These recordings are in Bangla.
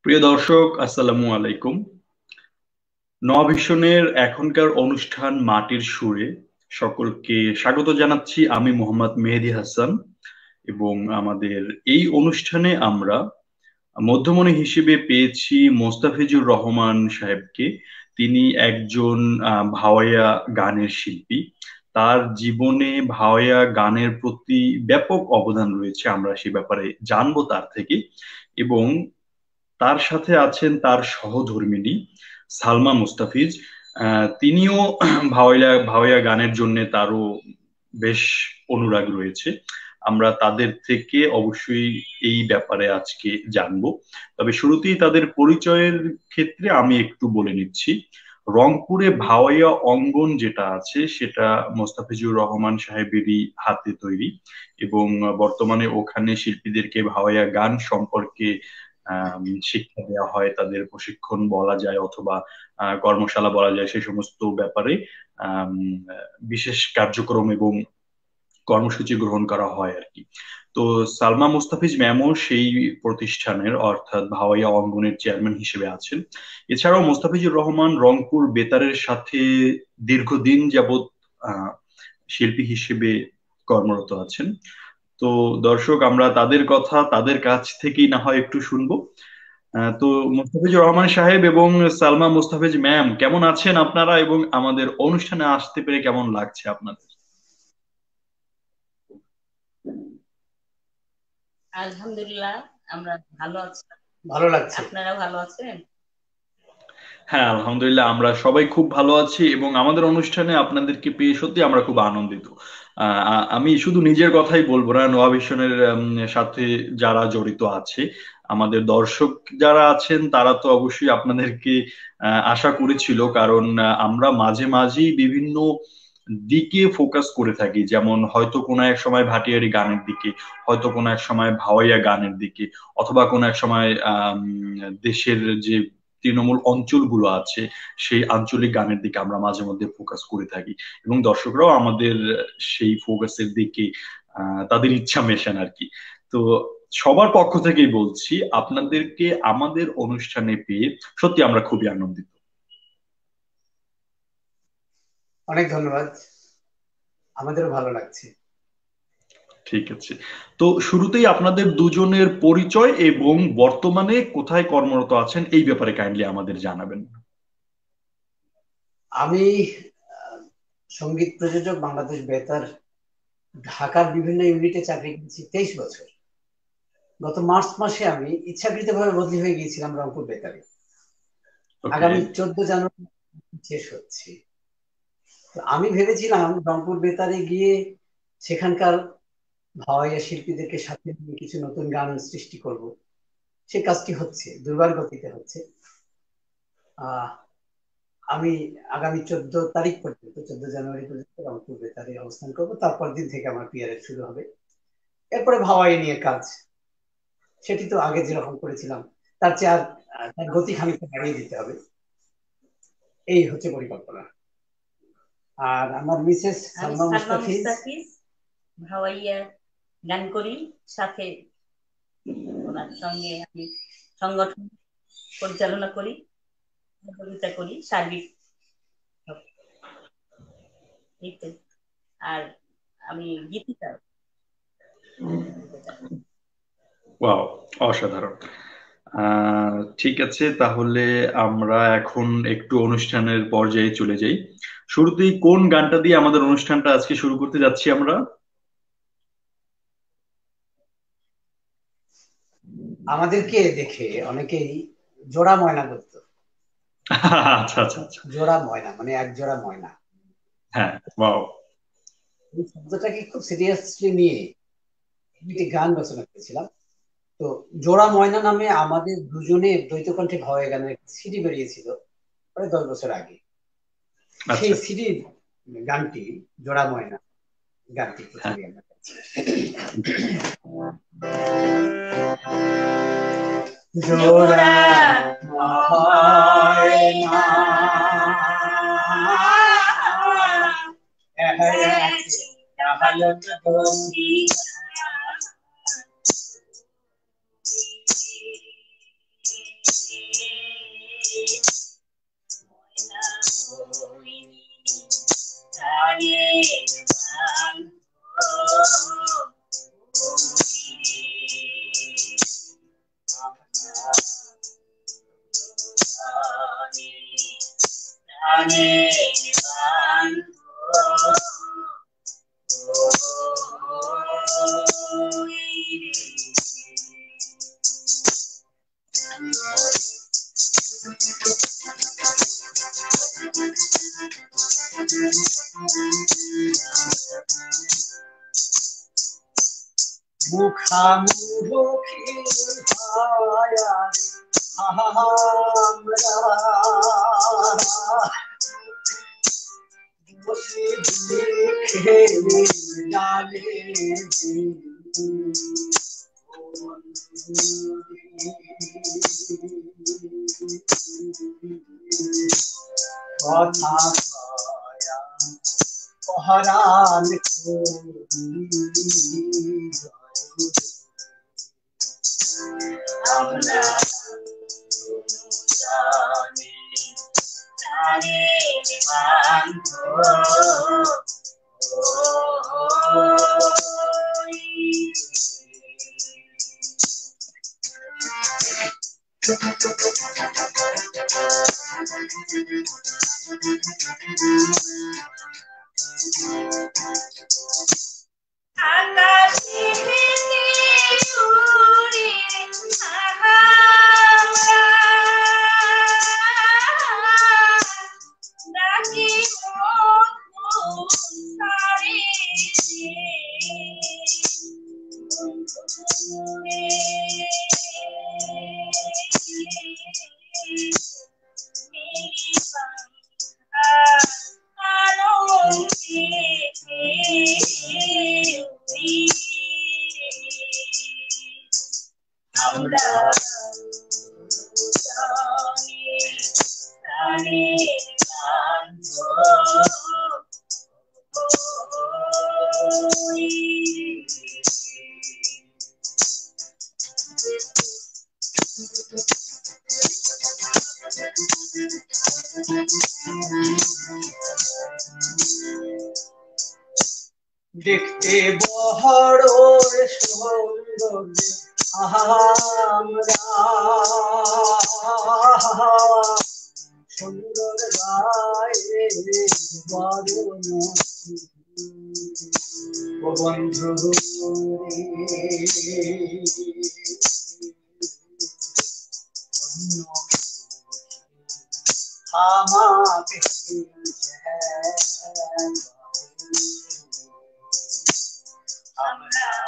প্রিয় দর্শক, আসসালামু আলাইকুম। নওয়াভিশনের এখনকার অনুষ্ঠান মাটির সুরে সকলকে স্বাগত জানাচ্ছি। আমি মোহাম্মদ মেহেদী হাসান এবং আমাদের এই অনুষ্ঠানে আমরা মধ্যমণি হিসেবে পেয়েছি মোস্তাফিজুর রহমান সাহেবকে। তিনি একজন ভাওয়াইয়া গানের শিল্পী। তার জীবনে ভাওয়াইয়া গানের প্রতি ব্যাপক অবদান রয়েছে, আমরা সে ব্যাপারে জানবো তার থেকে। এবং তার সাথে আছেন তার সহধর্মিণী সালমা মুস্তাফিজ। তিনিও ভাওয়াইয়া গানের জন্য তারও বেশ অনুরাগ রয়েছে। আমরা তাদের থেকে অবশ্যই এই ব্যাপারে আজকে জানবো। তবে শুরুতেই তাদের পরিচয়ের ক্ষেত্রে আমি একটু বলে নিচ্ছি। রংপুরে ভাওয়াইয়া অঙ্গন যেটা আছে সেটা মোস্তাফিজুর রহমান সাহেবেরই হাতে তৈরি, এবং বর্তমানে ওখানে শিল্পীদেরকে ভাওয়াইয়া গান সম্পর্কে শিক্ষা দেওয়া হয়, তাদের প্রশিক্ষণ বলা যায় অথবা কর্মশালা বলা যায়, সে সমস্ত ব্যাপারে আম, বিশেষ কার্যক্রম এবং কর্মসূচি গ্রহণ করা হয় আর কি। তো সালমা মুস্তাফিজ ম্যামও সেই প্রতিষ্ঠানের অর্থাৎ ভাওয়াইয়া অঙ্গনের চেয়ারম্যান হিসেবে আছেন। এছাড়াও মোস্তাফিজুর রহমান রংপুর বেতারের সাথে দীর্ঘদিন যাবৎ আহ শিল্পী হিসেবে কর্মরত আছেন। তো দর্শক, আমরা তাদের কথা তাদের কাছ থেকেই না হয় একটু শুনবো। তো মুস্তাফিজুর রহমান সাহেব এবং সালমা মুস্তাফিজ ম্যাম, কেমন আছেন আপনারা এবং আমাদের অনুষ্ঠানে আসতে পেরে কেমন লাগছে আপনাদের? আলহামদুলিল্লাহ, আমরা ভালো আছি। ভালো লাগছে। আপনারা ভালো আছেন? হ্যাঁ, আলহামদুলিল্লাহ, আমরা সবাই খুব ভালো আছি এবং আমাদের অনুষ্ঠানে আপনাদেরকে পেয়ে সত্যি আমরা খুব আনন্দিত। আমি শুধু নিজের কথাই বলবো না, নোয়া ভিশনের সাথে যারা জড়িত আছে, আমাদের দর্শক যারা আছেন, তারা তো অবশ্যই আপনাদেরকে আশা করেছিল, কারণ আমরা মাঝে মাঝেই বিভিন্ন দিকে ফোকাস করে থাকি। যেমন হয়তো কোনো এক সময় ভাটিয়ারি গানের দিকে, হয়তো কোনো এক সময় ভাওয়াইয়া গানের দিকে, অথবা কোনো এক সময় দেশের যে তৃণমূল অঞ্চলগুলো আছে সেই আঞ্চলিক গানের দিকে আমরা মাঝে মধ্যে ফোকাস করে থাকি, এবং দর্শকরাও আমাদের সেই ফোকাসের দিকে তাদের ইচ্ছা মেশান আর কি। তো সবার পক্ষ থেকেই বলছি, আপনাদেরকে আমাদের অনুষ্ঠানে পেয়ে সত্যি আমরা খুবই আনন্দিত। অনেক ধন্যবাদ, আমাদেরও ভালো লাগছে। ঠিক আছে, তো শুরুতেই আপনাদের দুজনের পরিচয় এবং বর্তমানে কোথায় কর্মরত আছেন এই ব্যাপারে কাইন্ডলি আমাদের জানাবেন। আমি সঙ্গীত প্রযোজক, বাংলাদেশ বেতার ঢাকার বিভিন্ন ইউনিটে চাকরি করেছি 23 বছর। গত মার্চ মাসে আমি ইচ্ছাকৃতভাবে বদলি হয়ে গিয়েছিলাম রংপুর বেতারে। আগামী 14 জানুয়ারি শেষ হচ্ছে। তো আমি ভেবেছিলাম রংপুর বেতারে গিয়ে সেখানকার ভাওয়াইয়া শিল্পীদেরকে সাথে নিয়ে কিছু নতুন গান সৃষ্টি করব। সে কাজটি হচ্ছে, দুর্বার গতিতে হচ্ছে। আমি আগামী 14 তারিখ পর্যন্ত, 14 জানুয়ারি পর্যন্ত রংপুর বেতারে অবস্থান করবো। তারপর দিন থেকে আমার পিআরএফ শুরু হবে। এরপরে ভাওয়াই নিয়ে কাজ, সেটি তো আগে যেরকম করেছিলাম তার চেয়ে আর তার গতি খানিকটা বাড়িয়ে দিতে হবে, এই হচ্ছে পরিকল্পনা। আর আমার মিসেস সালমা মুস্তাফিজ, ভাওয়াইয়া গান করি, সাথে ওনার সঙ্গে আমি সংগঠন পরিচালনা করি, সহযোগিতা করি সার্বিক। আর আমি গীতিকার। ওয়াও, অসাধারণ। ঠিক আছে, তাহলে আমরা এখন একটু অনুষ্ঠানের পর্যায়ে চলে যাই। শুরুতেই কোন গানটা দিয়ে আমাদের অনুষ্ঠানটা আজকে শুরু করতে যাচ্ছি আমরা? আমাদেরকে দেখে অনেকেই জোড়া ময়না করত। আচ্ছা আচ্ছা আচ্ছা, জোড়া ময়না মানে এক জোড়া ময়না। হ্যাঁ, ওয়াও। এই শব্দটাকে খুব সিরিয়াসলি নিয়ে একটি গান রচনা করেছিলাম। তো জোড়া ময়না নামে আমাদের দুজনের দ্বৈত কণ্ঠে ভাওয়াইয়া গানের সিডি বেরিয়েছিল প্রায় 10 বছর আগে। সেই সিডির গানটি জোড়া ময়না, গানটি প্রথমে আমরা জোড়া ময়না মুখামুখি হায়া আমরা বসে দেখে ডালে কথা কয়া পহরান আমরা জানি জানি দেখতে বড় সুন্দর আমরা সুন্দর গায়ে বরণ বন্ধু আমাকে আমরা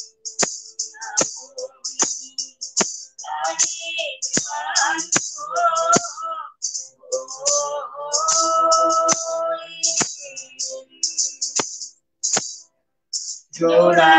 জোড়া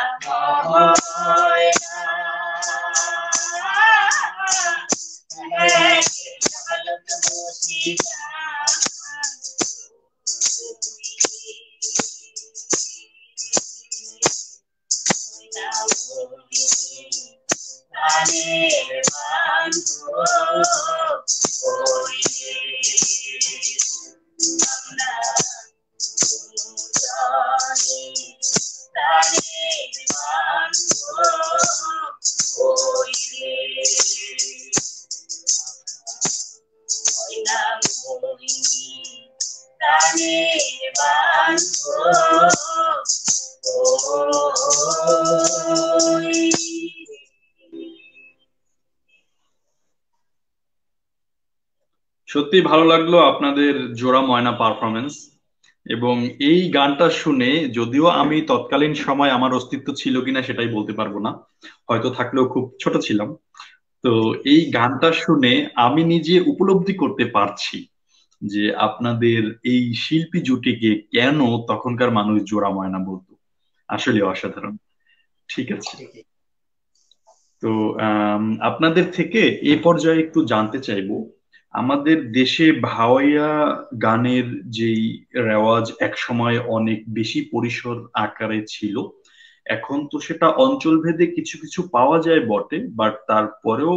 সত্যি ভালো লাগলো আপনাদের জোড়া ময়না পারফরমেন্স। এবং এই গানটা শুনে, যদিও আমি তৎকালীন সময় আমার অস্তিত্ব ছিল কিনা সেটাই বলতে পারবো না, হয়তো থাকলেও খুব ছোট ছিলাম, তো এই গানটা শুনে আমি নিজে উপলব্ধি করতে পারছি যে আপনাদের এই শিল্পী জুটিকে কেন তখনকার মানুষ জোড়া ময়না বলতো। আসলে অসাধারণ। ঠিক আছে, তো আপনাদের থেকে এই পর্যায়ে একটু জানতে চাইবো, আমাদের দেশে ভাওয়াইয়া গানের যেই রেওয়াজ একসময় অনেক বেশি পরিসর আকারে ছিল, এখন তো সেটা অঞ্চলভেদে কিছু কিছু পাওয়া যায় বটে, বাট তারপরেও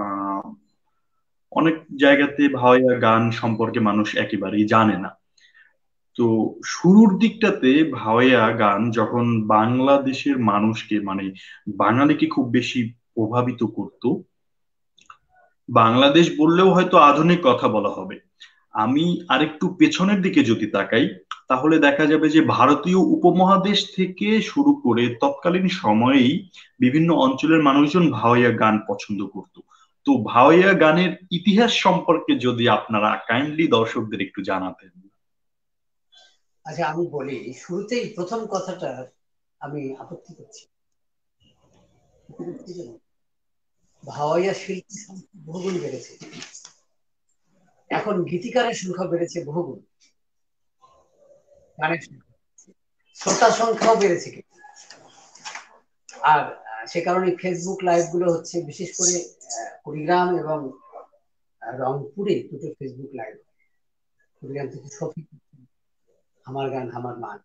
অনেক জায়গাতে ভাওয়াইয়া গান সম্পর্কে মানুষ একেবারেই জানে না। তো শুরুর দিকটাতে ভাওয়াইয়া গান যখন বাংলাদেশের মানুষকে, মানে বাঙালিকে খুব বেশি প্রভাবিত করত, বাংলাদেশ বললেও হয়তো আধুনিক কথা বলা হবে, আমি আরেকটু পেছনের দিকে যদি তাকাই, তাহলে দেখা যাবে যে ভারতীয় উপমহাদেশ থেকে শুরু করে তৎকালীন সময়েই বিভিন্ন অঞ্চলের মানুষজন ভাওয়াইয়া গান পছন্দ করত। তো ভাওয়াইয়া গানের ইতিহাস সম্পর্কে যদি আপনারা কাইন্ডলি দর্শকদের একটু জানাতেন। আচ্ছা, আমি বলি, শুরুতেই প্রথম কথাটা আমি আপত্তি করছি। ভাওয়াইয়া শিল্পী সংখ্যা বহুগুণ বেড়েছে, এখন গীতিকারের সংখ্যা বেড়েছে বহুগুণ, গানের সংখ্যা, শ্রোতা সংখ্যাও বেড়েছে কিন্তু। আর সে কারণে ফেসবুক লাইভ গুলো হচ্ছে, বিশেষ করে কুড়িগ্রাম এবং রংপুরে দুটো ফেসবুক লাইভ। কুড়িগ্রাম থেকে শফিক, আমার গান আমার মান,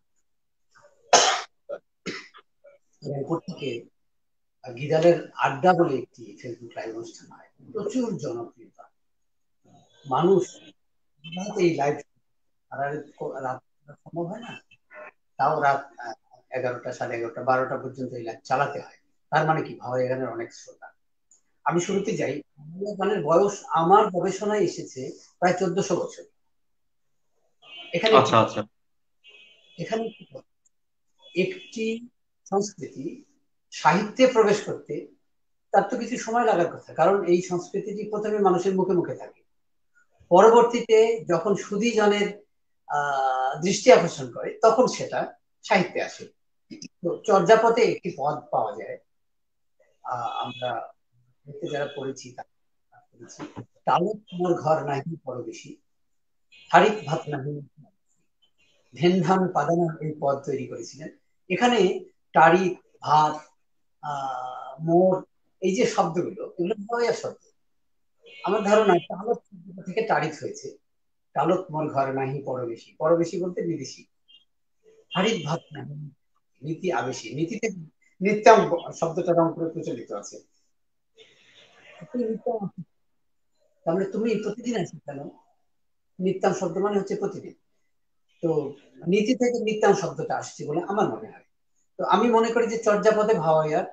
রংপুর থেকে গিদালের আড্ডা বলে একটি ফেসবুক লাইভ অনুষ্ঠান হয়, প্রচুর জনপ্রিয়তা। মানুষ এই লাইভ রাত সম্ভব হয় না, তাও রাত 11টা, 11:30, 12টা পর্যন্ত এই লাইভ চালাতে হয়। তার মানে কি, ভাওয়াইয়া গানের অনেক শ্রোতা। আমি শুরুতে যাই, ভাওয়াইয়া গানের বয়স আমার গবেষণায় এসেছে প্রায় 1400 বছর। এখানে আচ্ছা আচ্ছা। এখানে একটি সংস্কৃতি সাহিত্যে প্রবেশ করতে তার তো কিছু সময় লাগার কথা, কারণ এই সংস্কৃতিটি প্রথমে মানুষের মুখে মুখে থাকে, পরবর্তীতে যখন সুধীজনের দৃষ্টি আকর্ষণ করে তখন সেটা সাহিত্যে আসে। তো চর্যাপদে একটি পদ পাওয়া যায়, আমরা যারা পড়েছি তালুক মোর ঘর নাহি পরবেশী, হারিক ভাত নাহি ধ্যান ধান পাদানা, এই পদ তৈরি করেছিলেন। এখানে তারিখ, ভাত, মোর, এই যে শব্দগুলো, এগুলো ভাওয়াইয়া শব্দ। আমার ধারণা তালক শব্দটা থেকে তারিখ হয়েছে। তালক মোর ঘর নাহি পরবেশী, পরবেশী বলতে বিদেশি। হারিক ভাত নাহি নীতি আবেশী, নীতি থেকে নিত্যাম শব্দটা রংপুরে প্রচলিত আছে। তাহলে তুমি প্রতিদিন আসি কেন? নিত্যাম শব্দ মানে হচ্ছে প্রতিদিন। তো নীতি থেকে নিত্যাম শব্দটা আসছে বলে আমার মনে হয়। তো আমি মনে করি যে চর্যাপদে ভাওয়াইয়ার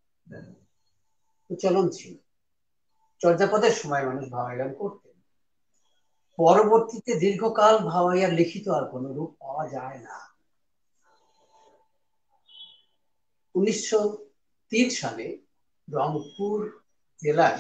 চলন ছিল, চর্যাপদের সময় মানুষ ভাওয়াইয়া গান করতেন। পরবর্তীতে দীর্ঘকাল ভাওয়াইয়ার লিখিত আর কোন রূপ পাওয়া যায় না। 1903 সালে রংপুর জেলার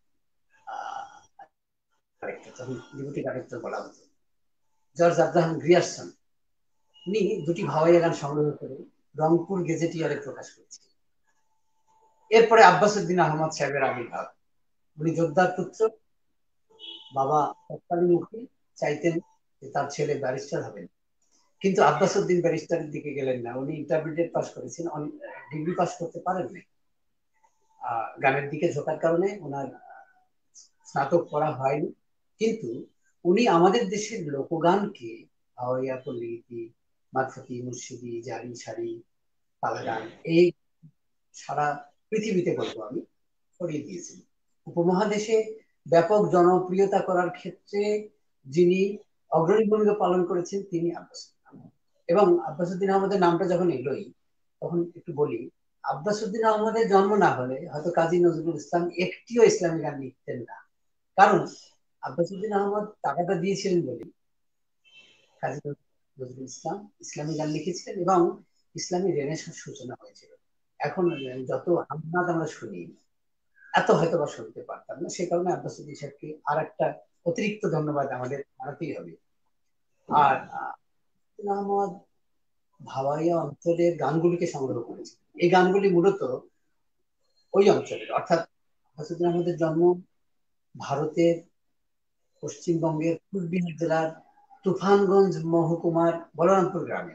ডেপুটি ডাইরেক্টর বলা হতো, জর্জ আব্রাহাম গ্রিয়ারসন, উনি দুটি ভাওয়াইয়া গান সংগ্রহ করে রংপুর গেজেটিয়ারে প্রকাশ করেছেন। এরপরে আব্বাস উদ্দিন আহমদ সাহেবের আবির্ভাব। উনি যোদ্ধার পুত্র, বাবা তৎকালীন উকিল, চাইতেন যে তার ছেলে ব্যারিস্টার হবেন, কিন্তু আব্বাস উদ্দিন ব্যারিস্টারের দিকে গেলেন না। উনি ইন্টারমিডিয়েট পাস করেছেন, ডিগ্রি পাস করতে পারেননি। গানের দিকে ঝোঁকার কারণে ওনার স্নাতক পড়া হয়নি। কিন্তু উনি আমাদের দেশের লোকগানকে, ভাওয়াইয়া, পল্লীগীতি, মারফতি, মুর্শিদি, জারি, সারি, পালা গান, এই সারা পৃথিবীতে বলবো আমি ছড়িয়ে দিয়েছেন। উপমহাদেশে ব্যাপক জনপ্রিয়তা করার ক্ষেত্রে যিনি অগ্রণী ভূমিকা পালন করেছেন তিনি আব্বাস। এবং আব্বাস উদ্দিন আহমদের নামটা যখন এলোই, তখন একটু বলি, আব্বাস উদ্দিন আহমদের জন্ম না হলে হয়তো কাজী নজরুল ইসলাম একটিও ইসলামী গান লিখতেন না। কারণ আব্বাস উদ্দিন আহমদ টাকাটা দিয়েছিলেন বলে কাজী নজরুল ইসলাম ইসলামী গান লিখেছিলেন এবং ইসলামী রেনেসাঁর সূচনা হয়েছিল। এখন যত হামনাদ আমরা শুনি, এত হয়তো বা শুনতে পারতাম না। সে কারণে আব্বাস উদ্দিন সাহেবকে আর একটা অতিরিক্ত ধন্যবাদ আমাদের জানাতেই হবে। আর আহমদ ভাওয়াইয়া অঞ্চলের গানগুলিকে সংগ্রহ করেছে। এই গানগুলি মূলত ওই অঞ্চলের, অর্থাৎ আব্বাস উদ্দিন আহমদের জন্ম ভারতের পশ্চিমবঙ্গের কুচবিহার জেলার তুফানগঞ্জ মহকুমার বলরামপুর গ্রামে।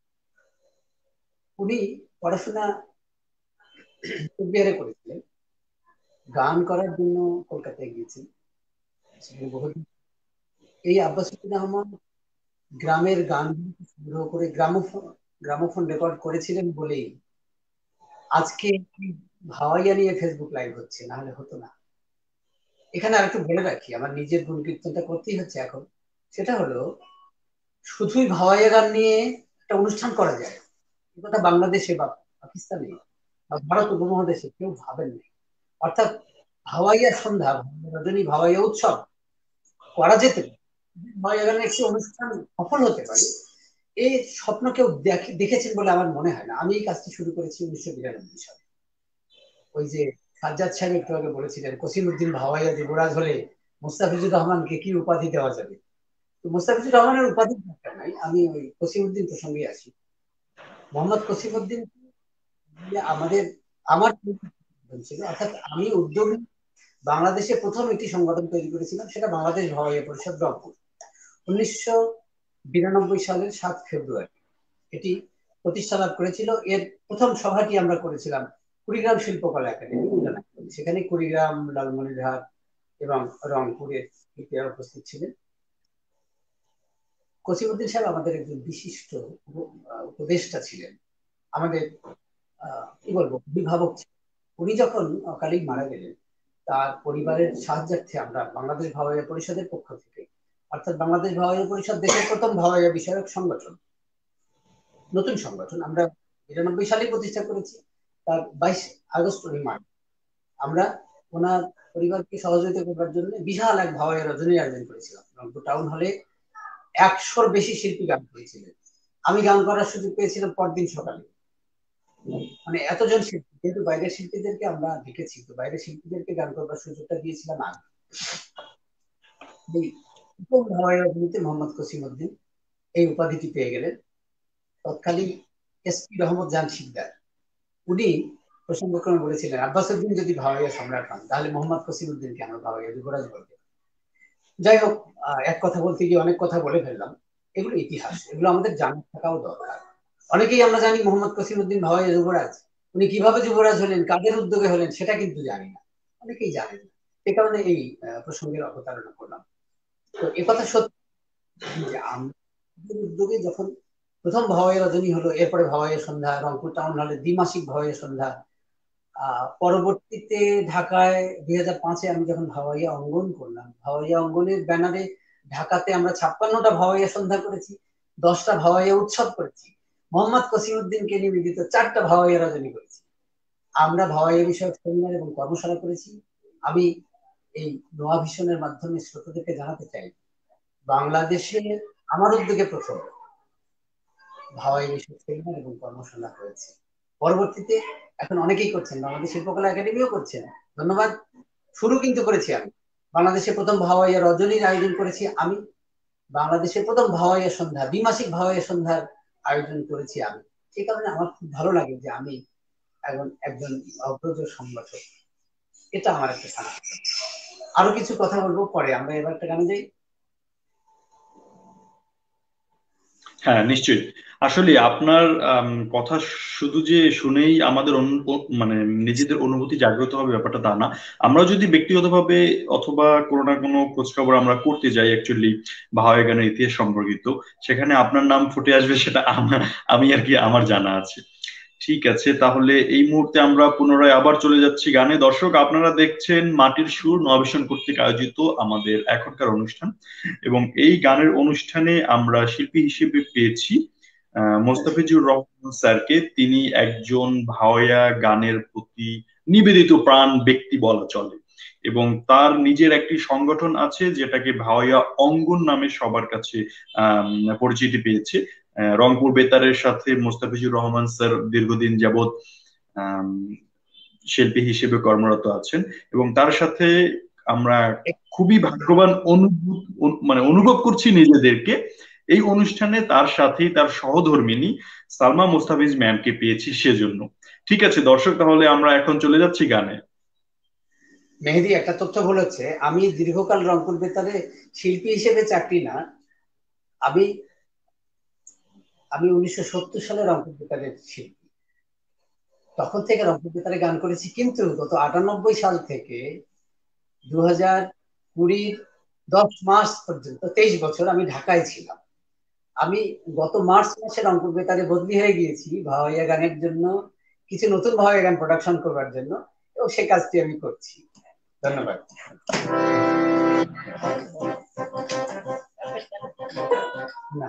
উনি পড়াশোনা কুচবিহারে করেছিলেন, গান করার জন্য কলকাতায় গিয়েছেন। এই আব্বাস উদ্দিন আহমদ গ্রামের গানগুলি সংগ্রহ করে গ্রামোফোন রেকর্ড করেছিলেন বলেই আজকে ভাওয়াইয়া নিয়ে ফেসবুক লাইভ হচ্ছে, না হলে হতো না। এখানে আরেকটু বলে রাখি, আমার নিজের গুণ কীর্তনটা করতেই হচ্ছে এখন। সেটা হলো, শুধুই ভাওয়াইয়া গান নিয়ে একটা অনুষ্ঠান করা যায়, কথা বাংলাদেশে বা পাকিস্তানে বা ভারত উপমহাদেশে কেউ ভাবেন না। অর্থাৎ ভাওয়াইয়া সন্ধ্যা, রজনী, ভাওয়াইয়া উৎসব করা যেতে, ভাওয়াইয়া গানের একটি অনুষ্ঠান সফল হতে পারে এই স্বপ্ন কেউ দেখেছেন বলে আমার মনে হয় না। আমি এই কাজটি শুরু করেছি 1992 সালে। ওই যে সাজ্জাদ সাহেব একটু আগে বলেছিলেন কসিমউদ্দিন ভাওয়াইয়া যুবরাজ হলে মোস্তাফিজুর রহমানকে কি উপাধি দেওয়া যাবে। তো মোস্তাফিজুর রহমানের উপাধি দরকার নাই, আমি ওই কসিমউদ্দিন প্রসঙ্গে আসি। মোহাম্মদ কসিমউদ্দিন আমাদের আমার ছিল, অর্থাৎ আমি উদ্যোগী বাংলাদেশে প্রথম একটি সংগঠন তৈরি করেছিলাম, সেটা বাংলাদেশ ভাওয়াইয়া পরিষদ রংপুর। 1992 সালের 7 ফেব্রুয়ারি এটি প্রতিষ্ঠা লাভ করেছিল। এর প্রথম সভাটি আমরা করেছিলাম কুড়িগ্রাম শিল্পকলা একাডেমি। সেখানে কুড়িগ্রাম, লালমনিরহাট এবং রংপুরের শিল্পীরা উপস্থিত ছিলেন। কসিমউদ্দিন সাহেব আমাদের একজন বিশিষ্ট উপদেষ্টা ছিলেন, আমাদের কি বলবো অভিভাবক ছিলেন। উনি যখন অকালেই মারা গেলেন, তার পরিবারের সাহায্যার্থে আমরা বাংলাদেশ ভাওয়াইয়া পরিষদের পক্ষ থেকে, অর্থাৎ বাংলাদেশ ভাওয়াইয়া পরিষদ দেশের প্রথম ভাওয়াইয়া বিষয়ক সংগঠন, নতুন সংগঠন, আমরা 92 সালে প্রতিষ্ঠা করেছি। তার 22 আগস্ট উনি মারা, আমরা ওনার পরিবারকে সহযোগিতা করার জন্য বিশাল এক ভাওয়াইয়া রজনীর আয়োজন করেছিলাম। রংপুর টাউন হলে 100-র বেশি শিল্পী গান করেছিলেন। আমি গান করার সুযোগ পেয়েছিলাম পরদিন সকালে। মানে এতজন শিল্পী, কিন্তু বাইরের শিল্পীদেরকে আমরা দেখেছি, তো বাইরের শিল্পীদেরকে গান করবার সুযোগটা দিয়েছিলাম আগে। মোহাম্মদ কসিমউদ্দিন এই উপাধিটি পেয়ে গেলেন। তৎকালীন এসপি রহমত জান শিকদার উনি প্রসঙ্গক্রমে বলেছিলেন আব্বাসউদ্দিন যদি ভাওয়াইয়া সম্রাট হন তাহলে মোহাম্মদ কসিমউদ্দিনকে আমরা ভাওয়াইয়া যুবরাজ বলবো। যাই হোক, এক কথা বলতে গিয়ে অনেক কথা বলে ফেললাম। এগুলো ইতিহাস, এগুলো আমাদের জানা থাকাও দরকার। অনেকেই আমরা জানি মোহাম্মদ কসিমউদ্দিন ভাওয়াইয়া যুবরাজ, উনি কিভাবে যুবরাজ হলেন, কাদের উদ্যোগে হলেন, সেটা কিন্তু জানি না, অনেকেই জানেন না। এ কারণে এই প্রসঙ্গের অবতারণা করলাম। তো একথা সত্যি যে আমাদের উদ্যোগে যখন প্রথম ভাওয়াইয়া রজনী হলো, এরপরে ভাওয়াইয়া সন্ধ্যা, রংপুর টাউন হলে দ্বিমাসিক ভাওয়াইয়া সন্ধ্যা, পরবর্তীতে ঢাকায় 2005-এ আমি যখন ভাওয়াইয়া অঙ্গন করলাম, ভাওয়াইয়া অঙ্গনের ব্যানারে ঢাকাতে আমরা 56টা ভাওয়াইয়া সন্ধ্যা করেছি, 10টা ভাওয়াইয়া উৎসব করেছি, মোহাম্মদ কসিমউদ্দিনকে নিবেদিত 4টা ভাওয়াইয়া রজনী করেছি। আমরা ভাওয়াইয়া বিষয়ক সেমিনার এবং কর্মশালা করেছি। আমি এই নোয়া ভিশনের মাধ্যমে শ্রোতাদেরকে জানাতে চাই, বাংলাদেশে আমার উদ্যোগে প্রথম ভাওয়াইয়া বিষয়ক সেমিনার এবং কর্মশালা হয়েছে। পরবর্তীতে এখন অনেকেই করছেন, বাংলাদেশ শিল্পকলা একাডেমিও করছেন, ধন্যবাদ। শুরু কিন্তু করেছি আমি, বাংলাদেশে প্রথম ভাওয়াইয়া রজনীর আয়োজন করেছি আমি, বাংলাদেশের প্রথম ভাওয়াইয়া সন্ধ্যা, দ্বিমাসিক ভাওয়াইয়া সন্ধ্যার আয়োজন করেছি আমি। সেই কারণে আমার খুব ভালো লাগে যে আমি একজন অগ্রজ সংগঠক, এটা আমার একটা সারা। আরো কিছু কথা বলবো পরে, আমরা এবার একটা গানে যাই। হ্যাঁ, নিশ্চয়ই। আসলে আপনার কথা শুধু যে শুনেই আমাদের মানে নিজেদের অনুভূতি জাগ্রত হবে ব্যাপারটা তা না। আমরা যদি ব্যক্তিগতভাবে অথবা কোনো না কোনো খোঁজখবর আমরা করতে যাই অ্যাকচুয়ালি ভাওয়াইয়া গানের ইতিহাস সম্পর্কিত, সেখানে আপনার নাম ফুটে আসবে, সেটা আমি আর কি আমার জানা আছে। ঠিক আছে, তাহলে এই মুহূর্তে আমরা পুনরায় আবার চলে যাচ্ছি গানে। দর্শক, আপনারা দেখছেন মাটির সুর নবভিশন কর্তৃক আয়োজিত আমাদের এখনকার অনুষ্ঠান, এবং এই গানের অনুষ্ঠানে আমরা শিল্পী হিসেবে পেয়েছি মোস্তাফিজুর রহমান স্যারকে। তিনি একজন ভাওয়াইয়া গানের প্রতি নিবেদিত প্রাণ ব্যক্তি বলা চলে, এবং তার নিজের একটি সংগঠন আছে যেটাকে ভাওয়াইয়া অঙ্গন নামে সবার কাছে পরিচিতি পেয়েছে। রংপুর বেতারের সাথে মোস্তাফিজুর রহমান স্যার দীর্ঘদিন যাবৎ শিল্পী হিসেবে কর্মরত আছেন, এবং তার সাথে আমরা খুবই ভাগ্যবান অনুভব করছি নিজেদেরকে এই অনুষ্ঠানে তার সাথেই তার সহধর্মিনী সালমা মোস্তাফিজ ম্যামকে পেয়েছি সেজন্য। ঠিক আছে দর্শক, তাহলে আমরা এখন চলে যাচ্ছি গানে। মেহেদী, একটা তথ্য ভুল হচ্ছে, আমি দীর্ঘকাল রংপুর বেতারে শিল্পী হিসেবে চাকরি না, আমি 1970 সালে রংপুর বেতারের শিল্পী, তখন থেকে রংপুর বেতারে গান করেছি। কিন্তু গত 98 সাল থেকে 2020 10 মার্চ পর্যন্ত 23 বছর আমি ঢাকায় ছিলাম। আমি গত মার্চ মাসে রংপুর বেতারে বদলি হয়ে গিয়েছি ভাওয়াইয়া গানের জন্য, কিছু নতুন ভাওয়াইয়া গান প্রোডাকশন করবার জন্য, এবং সে কাজটি আমি করছি। ধন্যবাদ। না,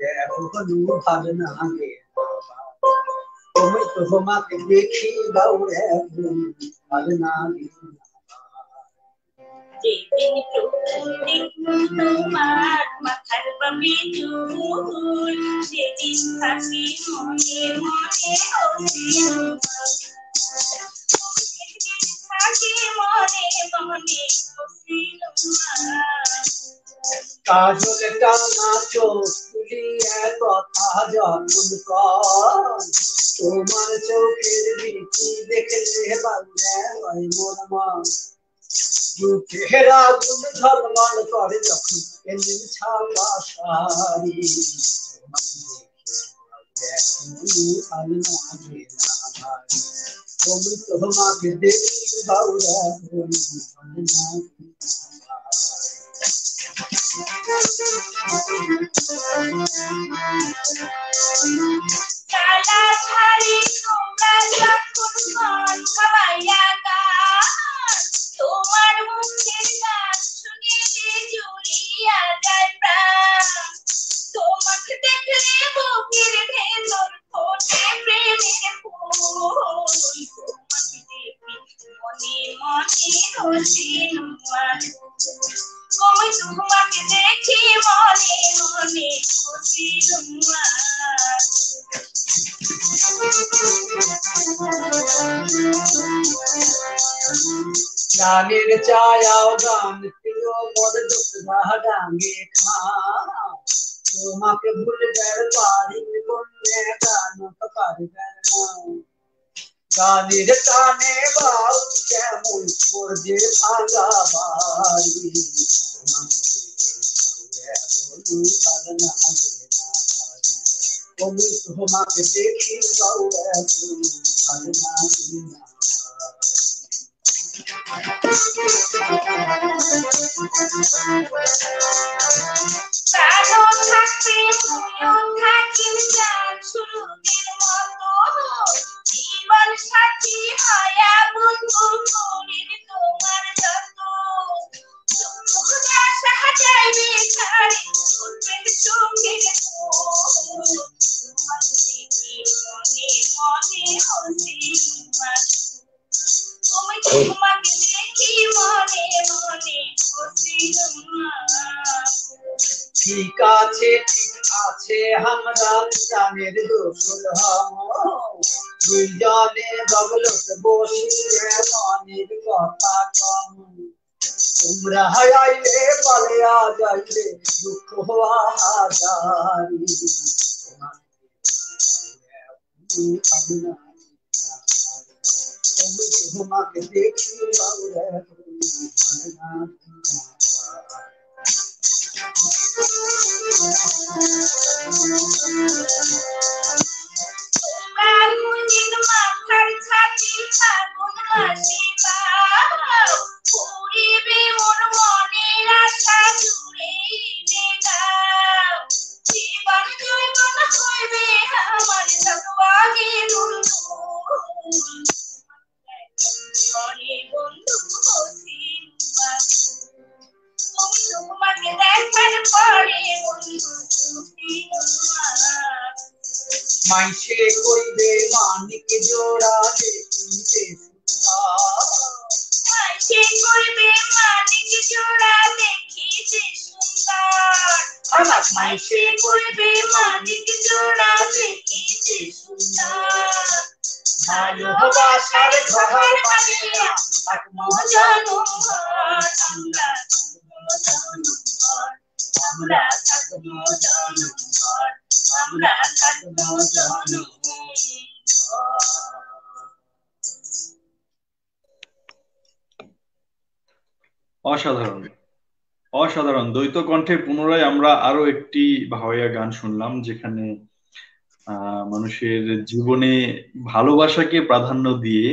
এখনো ভালো লাগে তুমি তোমাকে দেখি বাউরে ভালো লাগে যেদিন প্রথম দেখলাম তোমার মাথার বামে চুল সেদিন থাকি মনে মনে থাকি মনে মনে কাজল টানা চোখ তুলিয়ে কথা যখন কর তোমার চোখের দিকে দেখলে বাউরে হয় মোর মন চেহারা গুণ ঝলমল করে যখন এমনি ছাপা শাড়ি তুমি তোমাকে দেখি বাউরা কালা শাড়ি তোমরা যখন মন খাওয়াইয়া গান তোমার মুখের গান শুনিলে জুড়িয়া যায় প্রাণ তোমাকে দেখলে বুকের ভেতর ফোটে প্রেমের ফুল তোমাকে দেখি মনে মনে হসি তোমার ওই তোমাকে দেখি মনে মনে হসি তোমার গানের চায়াও গান প্রিয় মোর দুঃখা ডাঙ্গে খা তোমাকে ভুলবার পারি বললে গান পারবে না গানের টানে বাউ কেমন মোর যে ভাঙা বাড়ি তুমি তোমাকে দেখি বাউ এখন ভালো লাগে না কালো থাকতে তুমিও থাকি গান শুরুতের মতো জীবন সাথী হয়া বন্ধু করির তোমার যত তোমরা সাজাইবে ছাড়ি উঠবে চোখের তোমাকে দেখি মনে মনে হসি তোমাকে দেখি মনে মনে হসি ঠিক আছে আমরা জানের দোষল হম দুইজনে বগলত বসিয়ে মনের কথা কম তোমরা আইলে পালিয়া যাইলে দুঃখ হাজারি তোমাকে দেখি বাউরে ফাল্গুনের মাথার ছাতি ফাল্গুন মাসে পাও পুরিবে মোর মনের আশা জুড়ে দাও জীবন জৈবন হইবে আমার সবাগে মনে বন্ধু হসি তুমি তোমাকে দেখার পরে বন্ধু মাইসে কইবে মানিক জোড়া দেখিতে মাইসে কইবে মানিক জোড়া দেখিতে সুন্দর মাইসে কইবে মানিক জোড়া দেখিতে সুন্দর ভালোবাসার ঘর বানিয়া আত্মজনম আমরা থাকবো জনম আমরা থাকবো জনম অসাধারণ অসাধারণ দ্বৈত কণ্ঠে পুনরায় আমরা আরো একটি ভাওয়াইয়া গান শুনলাম যেখানে মানুষের জীবনে ভালোবাসাকে প্রাধান্য দিয়ে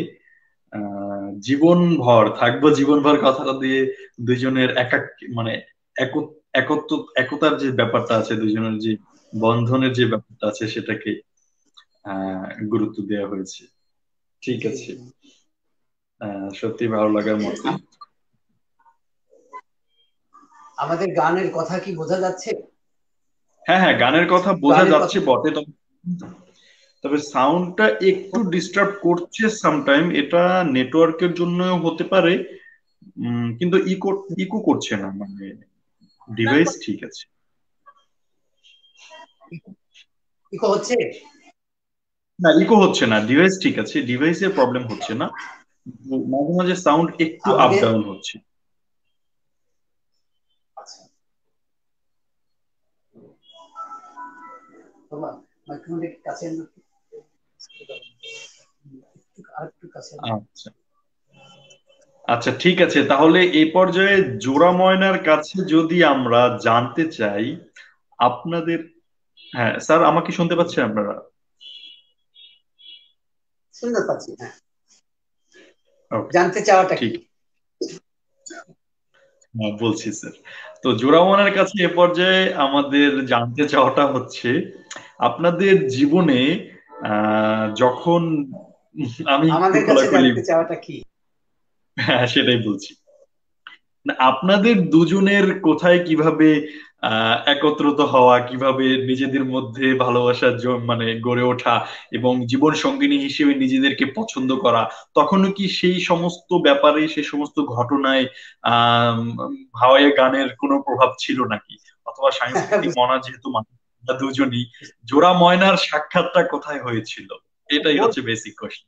জীবনভর থাকবো জীবনভর কথাটা দিয়ে দুইজনের মানে একতার যে ব্যাপারটা আছে দুইজনের যে বন্ধনের যে ব্যাপারটা আছে সেটাকে গুরুত্ব দেওয়া হয়েছে। ঠিক আছে, সত্যি ভালো লাগার মতো। আমাদের গানের কথা কি বোঝা যাচ্ছে? হ্যাঁ হ্যাঁ, গানের কথা বোঝা গানের যাচ্ছে কথা বটে, তবে তবে সাউন্ডটা একটু ডিস্টার্ব করছে সামটাইম, এটা নেটওয়ার্কের জন্য হতে পারে। কিন্তু ইকো ইকো করছে না, মানে ডিভাইস ঠিক আছে। ইকো হচ্ছে। না, ইকো হচ্ছে না, ডিভাইস ঠিক আছে, ডিভাইসের প্রবলেম হচ্ছে না। মাঝে মাঝে সাউন্ড একটু আপ আমাকে ডাউন হচ্ছে। আচ্ছা, তোমার মাইক্রোফোনের কাছে আনো তো। আরেকটু কাছে আনো। আচ্ছা আচ্ছা, ঠিক আছে, তাহলে এই পর্যায়ে জোড়া ময়নার কাছে যদি আমরা জানতে চাই আপনাদের, হ্যাঁ স্যার, আমাকে শুনতে পাচ্ছেন আপনারা? শুনতে পাচ্ছি, হ্যাঁ। ওকে, জানতে চাওয়াটা ঠিক, কি? হ্যাঁ বলছি স্যার। তো জোড়া ময়নার কাছে এ পর্যায়ে আমাদের জানতে চাওয়াটা হচ্ছে আপনাদের জীবনে যখন আমি একটু আমাদের কাছে খোলাখুলি, জানতে চাওয়াটা কি? হ্যাঁ সেটাই বলছি, না, আপনাদের দুজনের কোথায় কিভাবে একত্রিত হওয়া, কিভাবে নিজেদের মধ্যে ভালোবাসা মানে গড়ে ওঠা এবং জীবন সঙ্গিনী হিসেবে নিজেদেরকে পছন্দ করা, তখনও কি সেই সমস্ত ব্যাপারে, সেই সমস্ত ঘটনায় আহ ভাওয়াইয়া গানের কোনো প্রভাব ছিল নাকি? অথবা সাংস্কৃতিক মনা যেহেতু মানুষ, আমরা দুজনই, জোড়া ময়নার সাক্ষাৎটা কোথায় হয়েছিল? এটাই হচ্ছে বেসিক কোশ্চেন।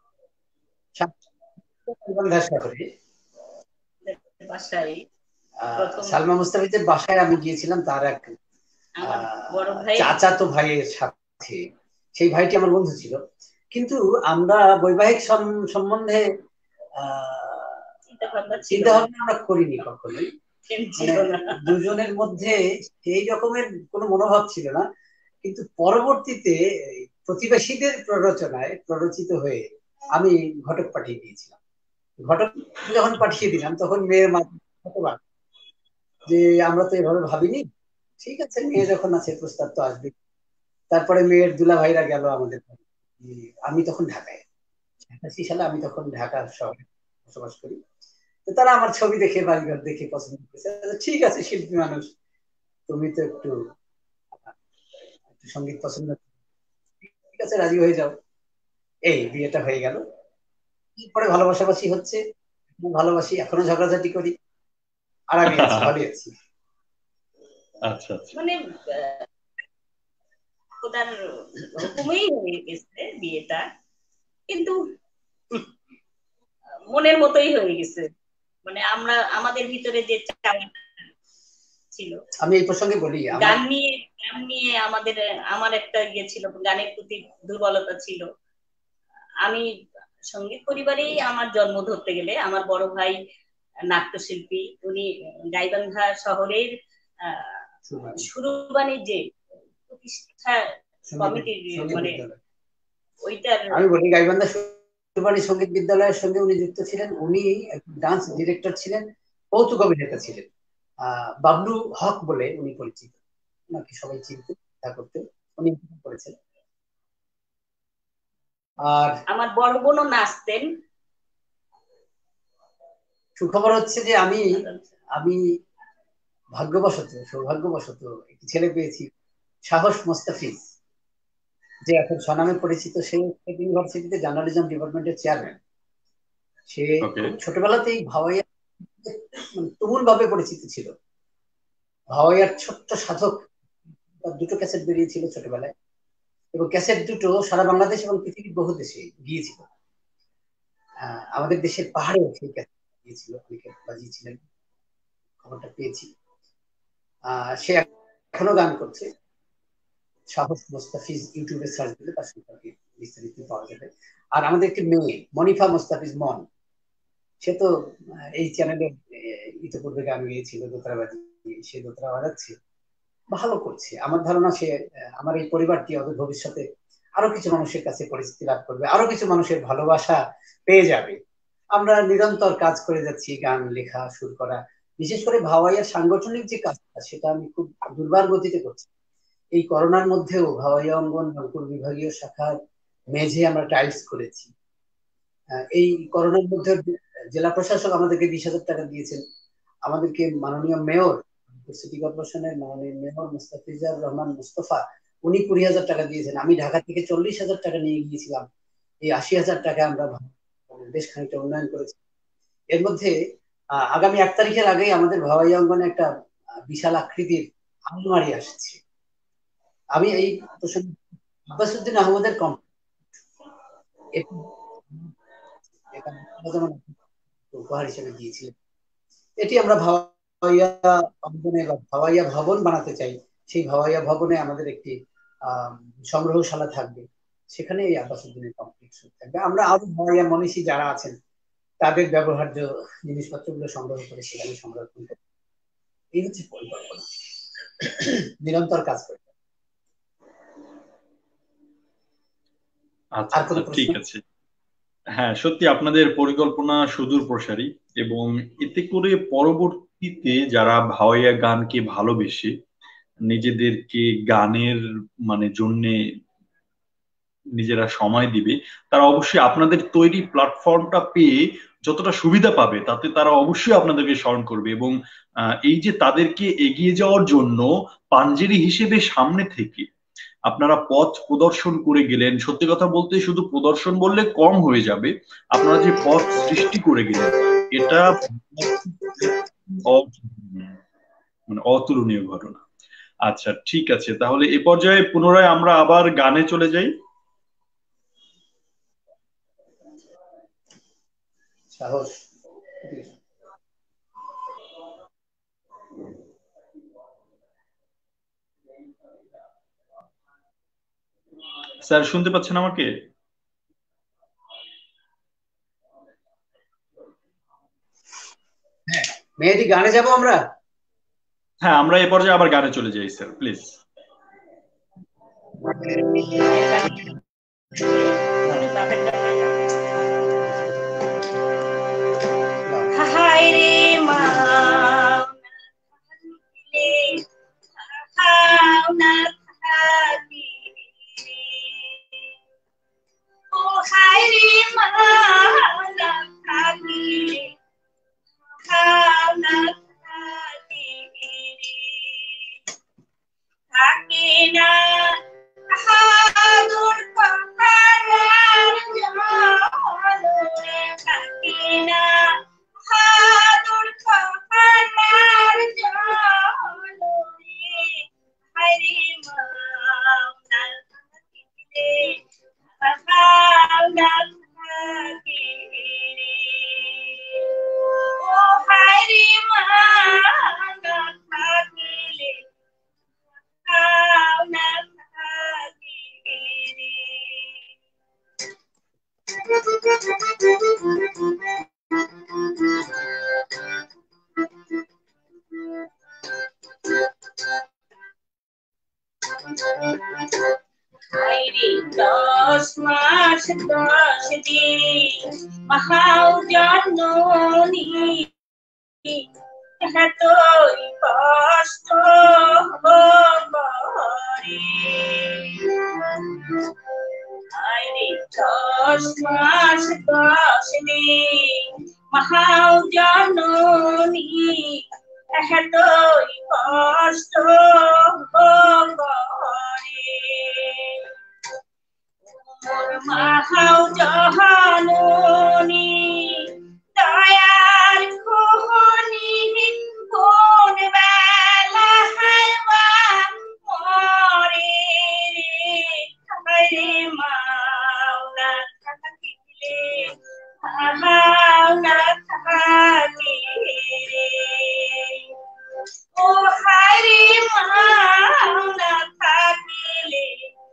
শহরে বাসায় প্রথম সালমা মুস্তাফিজের বাসায় আমি গিয়েছিলাম, তার এক আমার বড় ভাই চাচাতো ভাইয়ের সাথে। সেই ভাইটি আমার বন্ধু ছিল, কিন্তু আমরা বৈবাহিক সম্বন্ধে চিন্তা ভাবনা ছিল চিন্তা না, ভাবনা আমরা করিনি কখনোই। ছিল মানে না। দুজনের মধ্যে সেই রকমের কোনো মনোভাব ছিল না। কিন্তু পরবর্তীতে প্রতিবেশীদের প্ররোচনায় প্ররোচিত হয়ে আমি ঘটক পাঠিয়ে দিয়েছিলাম। ঘটক যখন পাঠিয়ে দিলাম তখন মেয়ের মাথা যে আমরা তো এভাবে ভাবিনি, ঠিক আছে মেয়ে যখন আছে প্রস্তাব তো আসবে। তারপরে মেয়ের দুলা ভাইরা গেল আমাদের বাড়ি। আমি তখন ঢাকায়, 87 সালে আমি তখন ঢাকা শহরে বসবাস করি। তো তারা আমার ছবি দেখে বাড়িঘর দেখে পছন্দ করেছে, ঠিক আছে শিল্পী মানুষ, তুমি তো একটু একটু সঙ্গীত পছন্দ, ঠিক আছে রাজি হয়ে যাও। এই বিয়েটা হয়ে গেল। পরে ভালোবাসাবাসি হচ্ছে, ভালোবাসি, এখনো ঝগড়াঝাটি করি, আর আমি আছি, ভালোই আছি। আচ্ছা আচ্ছা। মানে খোদার হুকুমেই হয়ে গেছে বিয়েটা, কিন্তু মনের মতোই হয়ে গেছে। মানে আমরা আমাদের ভিতরে যে চাওয়া ছিল, আমি এই প্রসঙ্গে বলি, আমার গান নিয়ে আমাদের, আমার একটা ইয়ে ছিল, গানের প্রতি দুর্বলতা ছিল। আমি সঙ্গীত পরিবারেই আমার জন্ম ধরতে গেলে, আমার বড় ভাই নাট্যশিল্পী, উনি গাইবান্ধা শহরের সুরবাণীর যে প্রতিষ্ঠা কমিটির, মানে ওইটার, আমি বলি গাইবান্ধা সুরবাণী সঙ্গীত বিদ্যালয়ের সঙ্গে উনি যুক্ত ছিলেন। উনি ডান্স ডিরেক্টর ছিলেন, কৌতুক অভিনেতা ছিলেন। বাবলু হক বলে উনি পরিচিত, ওনাকে সবাই চিনতেন, করতেন, উনি করেছেন। আর আমার বড় বোনও নাচতেন। সুখবর হচ্ছে যে আমি আমি সৌভাগ্যবশত একটি ছেলে পেয়েছি, সাহস মোস্তাফিজ, যে এখন স্বনামে পরিচিত। সে ইউনিভার্সিটিতে জার্নালিজম ডিপার্টমেন্টের চেয়ারম্যান। সে ওকে। খুব ছোটবেলাতেই ভাওয়াইয়া তুমুল ভাবে পরিচিত ছিল। ভাওয়াইয়ার ছোট্ট সাধক, তার দুটো ক্যাসেট বেরিয়েছিল ছোটবেলায়, এবং ক্যাসেট দুটো সারা বাংলাদেশ এবং পৃথিবীর বহু দেশে গিয়েছিল। আমাদের দেশের পাহাড়েও সেই ক্যাসেট গিয়েছিল, অনেকে বাজিয়েছিলেন, খবরটা পেয়েছি। সে এখনো গান করছে। সাহস মোস্তাফিজ ইউটিউবে সার্চ দিলে তার সম্পর্কে বিস্তারিত পাওয়া যাবে। আর আমাদের একটি মেয়ে মনিফা মোস্তাফিজ মন, সে তো এই চ্যানেলে ইতিপূর্বে গান গিয়েছিল দোতারাবাজি, সে দোতারা বাজাচ্ছে, ভালো করছে। আমার ধারণা সে, আমার এই পরিবারটি অদূর ভবিষ্যতে আরো কিছু মানুষের কাছে পরিচিতি লাভ করবে, আরো কিছু মানুষের ভালোবাসা পেয়ে যাবে। আমরা নিরন্তর কাজ করে যাচ্ছি, গান লেখা, সুর করা, বিশেষ করে ভাওয়াইয়ার সাংগঠনিক যে কাজটা সেটা আমি খুব দুর্বার গতিতে করছি। এই করোনার মধ্যেও ভাওয়াইয়া অঙ্গন রংপুর বিভাগীয় শাখার মেঝে আমরা টাইলস করেছি। এই করোনার মধ্যে জেলা প্রশাসক আমাদেরকে 20,000 টাকা দিয়েছেন। আমাদেরকে মাননীয় মেয়র সিটি কর্পোরেশনের মাননীয় মেয়র মুস্তাফিজুর রহমান মুস্তফা, উনি 20,000 টাকা দিয়েছেন। আমি ঢাকা থেকে 40,000 টাকা নিয়ে গিয়েছিলাম। এই 80,000 টাকা আমরা বেশ খানিকটা উন্নয়ন করেছি। এর মধ্যে আগামী 1 তারিখের আগেই আমাদের ভাওয়াইয়া অঙ্গনে একটা বিশাল আকৃতির আলমারি আসছে। আমি এই প্রসঙ্গে আব্বাসউদ্দিন আহমদের উপহার হিসেবে দিয়েছিলেন। এটি আমরা ভাওয়াইয়া অঙ্গনে বা ভাওয়াইয়া ভবন বানাতে চাই। সেই ভাওয়াইয়া ভবনে আমাদের একটি সংগ্রহশালা থাকবে, সেখানে এই আব্বাসউদ্দিনের কমপ্লেক্স থাকবে। আমরা আরো ভাওয়াইয়া মনীষী যারা আছেন তাদের ব্যবহার্য জিনিসপত্রগুলো সংগ্রহ করে সেখানে সংরক্ষণ করবে। এই হচ্ছে পরিকল্পনা, নিরন্তর কাজ করবে। আচ্ছা, ঠিক আছে। হ্যাঁ, সত্যি আপনাদের পরিকল্পনা সুদূর প্রসারী, এবং এতে করে পরবর্তীতে যারা ভাওয়াইয়া গানকে ভালোবেসে নিজেদেরকে গানের জন্যে নিজেরা সময় দিবে, তারা অবশ্যই আপনাদের তৈরি প্ল্যাটফর্মটা পেয়ে যতটা সুবিধা পাবে তাতে তারা অবশ্যই আপনাদেরকে স্মরণ করবে। এবং এই যে তাদেরকে এগিয়ে যাওয়ার জন্য পাঞ্জেরি হিসেবে সামনে থেকে আপনারা পথ প্রদর্শন করে গেলেন, সত্যি কথা বলতে শুধু প্রদর্শন বললে কম হয়ে যাবে, আপনারা যে পথ সৃষ্টি করে গেলেন এটা অতুলনীয় ঘটনা। আচ্ছা, ঠিক আছে, তাহলে এ পর্যায়ে পুনরায় আমরা আবার গানে চলে যাই। সাহস। স্যার শুনতে পাচ্ছেন আমাকে? হ্যাঁ, মেহেদী, গানে যাব আমরা। হ্যাঁ, আমরা এ পর্যায়ে আবার গানে চলে যাই স্যার, প্লিজ। হায় রে মা না থাকি, ও হায় রে মা না থাকি, না থাকি থাকে না হাদুর পাহাড়ের জল, থাকে না হাদুর পাহাড়ের জল, হায়রে মাওনা থাকিলে না থাকে রে, ও হায়রে মাওনা থাকিলে না থাকে রে। হায়রে 10 মাস 10 দিন মহাউ জননী, এতই কষ্ট করে, হায়রে 10 মাস 10 দিন মহাউ জননী, এতই কষ্ট করে, মোর মাহাউ জননী দয়ার খোহনি, কোন বেলা হাইবা মরে রে, হায়রে মাওনা থাকিলে না থাকে রে, ও হায়রে মাওনা থাকিলে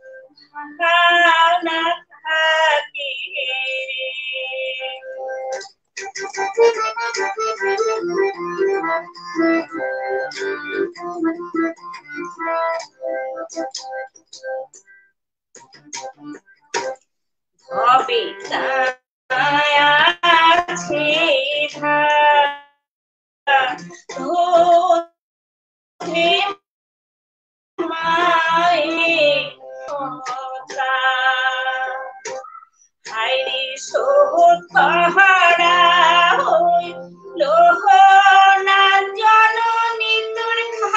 না থাকে রে। হবে আছে ধরে মায়ে কথা, হায়রে সোহত পাহাড়া হইল না জননী তোর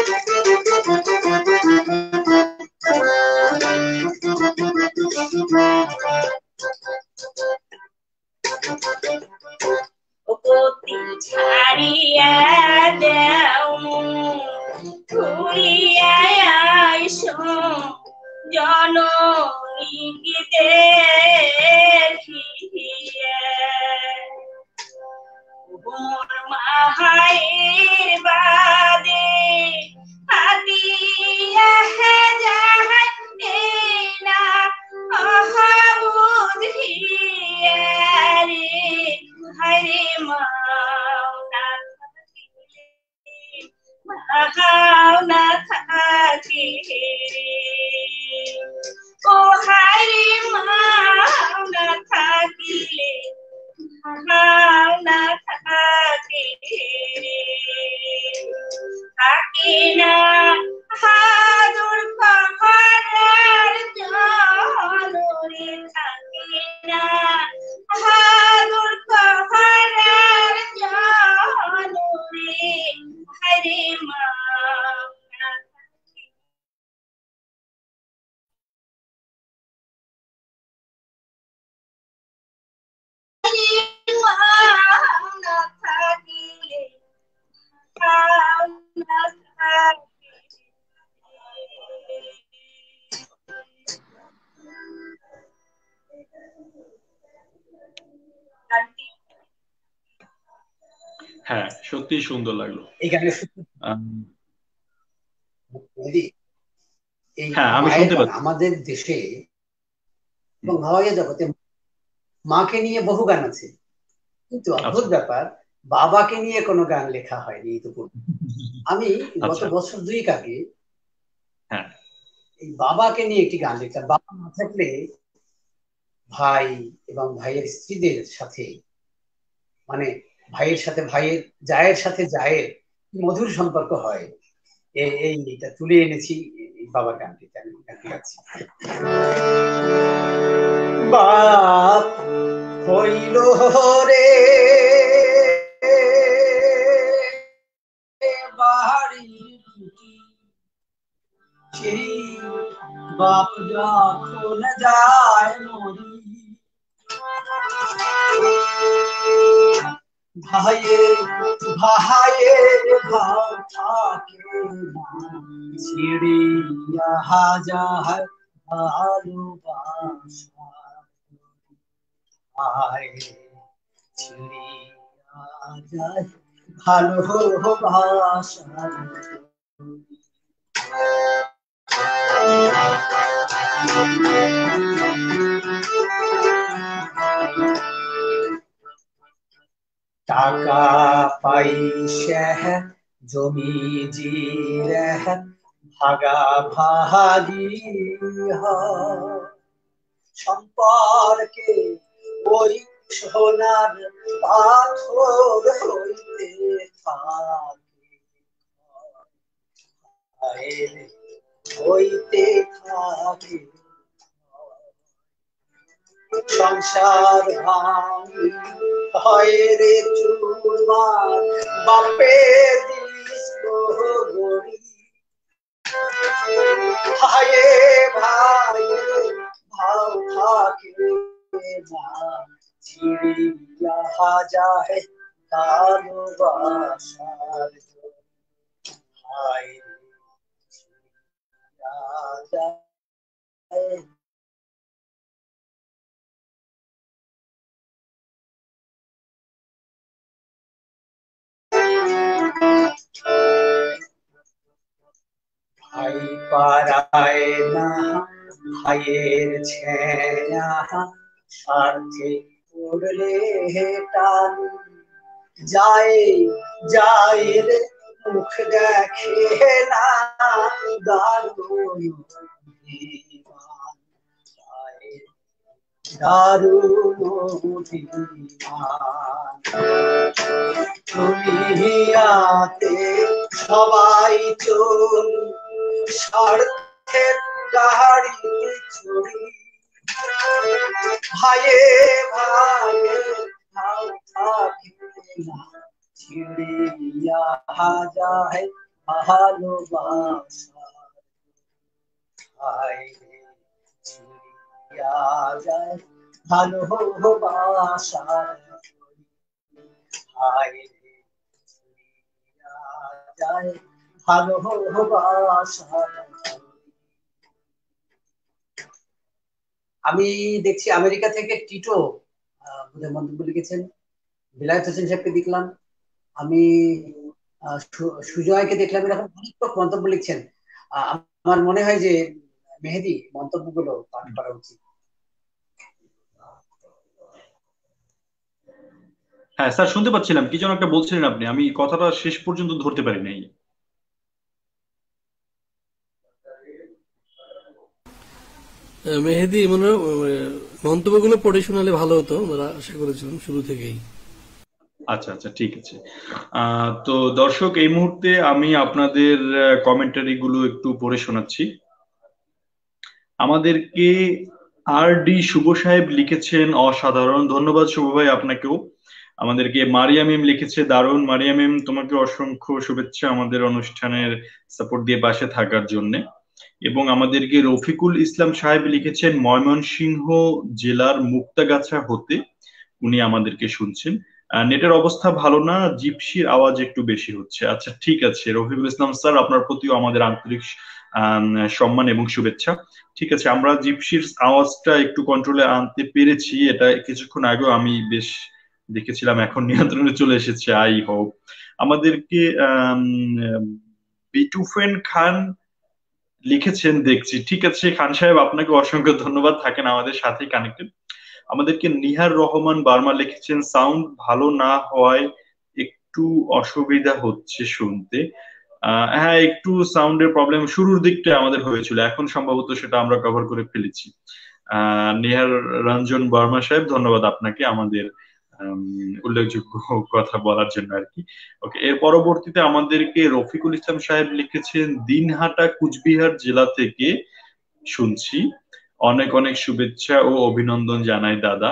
গতি ছাড়িয়া দেও ঘুরিয়া আইসো জননীকে দেখিয়া মোর মায়ের বাদে আদিয়া যাহাই না আহা বুঝিয়া রে হরে মাওনা মাওনা থাকি ও হরে মাওনা থাকিলে মাওনা থাকি থাকি না হাজুর পাহাড়ের জলরে থাকি না হাজুর পাহাড়ের জলরে হরে মাওনা মাওনা থাকিলে মাওনা থাকি হ্যাঁ, সত্যি সুন্দর লাগলো। এই গানের হ্যাঁ, আমি শুনতে পাচ্ছি। আমাদের দেশে এবং ভাওয়াইয়া জগতে মাকে নিয়ে বহু গান আছে, কিন্তু অদ্ভুত ব্যাপার বাবাকে নিয়ে কোনো গান লেখা হয়নি ইতিপূর্বে। আমি গত বছর 2 আগে এই বাবাকে নিয়ে একটি গান লিখলাম। বাবা না থাকলে ভাই এবং ভাইয়ের স্ত্রীদের সাথে, মানে ভাইয়ের সাথে ভাইয়ের, জায়ের সাথে জায়ের মধুর সম্পর্ক হয়, এইটা তুলে এনেছি এই বাবার গানটিতে। আমি গানটি গাচ্ছি। বাপ হইল রে বাড়ি সেই বাপ যখন যায় মরি, ভাইয়ের ভাব থাকে ছিড়িয়া যায় ভালোবাসা, ছিড়িয়া যায় ভালোবাসা। টাকা পয়সা জমি জিরে ভাগা ভাগি সম্পর্কে ওই সোনার পাথর হইতে থাকে, হইতে থাকে সংসার ভাঙি হয় রে চুরমার বাপের গড়ি, ভাইয়ে ভাইয়ে ভাও থাকে না ছিড়িয়া যায় ভালোবাসার, ভাই ছিড়িয়া যায়। ভাই পারায় না ভাইয়ের ছেয়া স্বার্থে পড়লে টান যায় যায় রে মুখ দেখে না দারুণ দারুণ দুনিয়াতে সবাই চল স্বার্থের গাড়িতে চড়ি, ভাইয়ে ভাইয়ে ভাও থাকে না ছিড়িয়া যায় ভালোবাসা ছুঁইয়া যায়, ভালোবাসার হায় ছুঁইয়া যায়, ভালোবাসার। আমি দেখছি আমেরিকা থেকে টিটো বোধহয় মন্তব্য লিখেছেন, বিলায়েত হোসেন সাহেবকে দেখলাম, আমি সুজয়কে দেখলাম, এরকম অনেক লোক মন্তব্য লিখছেন। আমার মনে হয় যে মেহেদী মন্তব্যগুলো পাঠ করা উচিত। হ্যাঁ স্যার, শুনতে পাচ্ছিলাম কি যেন একটা বলছিলেন আপনি, আমি কথাটা শেষ পর্যন্ত ধরতে পারি নাই। মেহেদী মনে হয়, মন্তব্যগুলো পড়ে শোনালে ভালো হতো, আমরা আশা করেছিলাম শুরু থেকেই। আচ্ছা আচ্ছা, ঠিক আছে। তো দর্শক, এই মুহূর্তে আমি আপনাদের কমেন্টারি গুলো একটু পড়ে শোনাচ্ছি। আমাদেরকে আর ডি শুভ সাহেব লিখেছেন অসাধারণ, ধন্যবাদ শুভ ভাই আপনাকেও। আমাদেরকে মারিয়াম এম লিখেছে দারুণ। মারিয়াম এম, তোমাকে অসংখ্য শুভেচ্ছা আমাদের অনুষ্ঠানের সাপোর্ট দিয়ে পাশে থাকার জন্য। এবং আমাদেরকে রফিকুল ইসলাম সাহেব লিখেছেন ময়মনসিংহ জেলার মুক্তাগাছা হতে, উনি আমাদেরকে শুনছেন। নেটের অবস্থা ভালো না, জিপসির আওয়াজ একটু বেশি হচ্ছে। আচ্ছা ঠিক আছে রফিকুল ইসলাম স্যার, আপনার প্রতিও আমাদের আন্তরিক আম, সম্মান এবং শুভেচ্ছা। ঠিক আছে, আমরা জিপসির আওয়াজটা একটু কন্ট্রোলে আনতে পেরেছি, এটা কিছুক্ষণ আগেও আমি বেশ দেখেছিলাম, এখন নিয়ন্ত্রণে চলে এসেছে। I hope. আমাদেরকে বিটুফেন খান লিখেছেন দেখছি। ঠিক আছে খান সাহেব, আপনাকে অসংখ্য ধন্যবাদ, থাকেন আমাদের সাথেই কানেক্টেড। আমাদেরকে নিহার রহমান বার্মা লিখেছেন সাউন্ড ভালো না হওয়ায় একটু অসুবিধা হচ্ছে শুনতে। হ্যাঁ, একটু সাউন্ডের প্রবলেম শুরুর দিকটা আমাদের হয়েছিল, এখন সম্ভবত সেটা আমরা কভার করে ফেলেছি। নিহার রঞ্জন বর্মা সাহেব, ধন্যবাদ আপনাকে আমাদের উল্লেখযোগ্য কথা বলার জন্য আর কি। ওকে, এর পরবর্তীতে আমাদেরকে রফিকুল ইসলাম সাহেব লিখেছেন দিনহাটা কুচবিহার জেলা থেকে শুনছি, অনেক অনেক শুভেচ্ছা ও অভিনন্দন জানাই দাদা।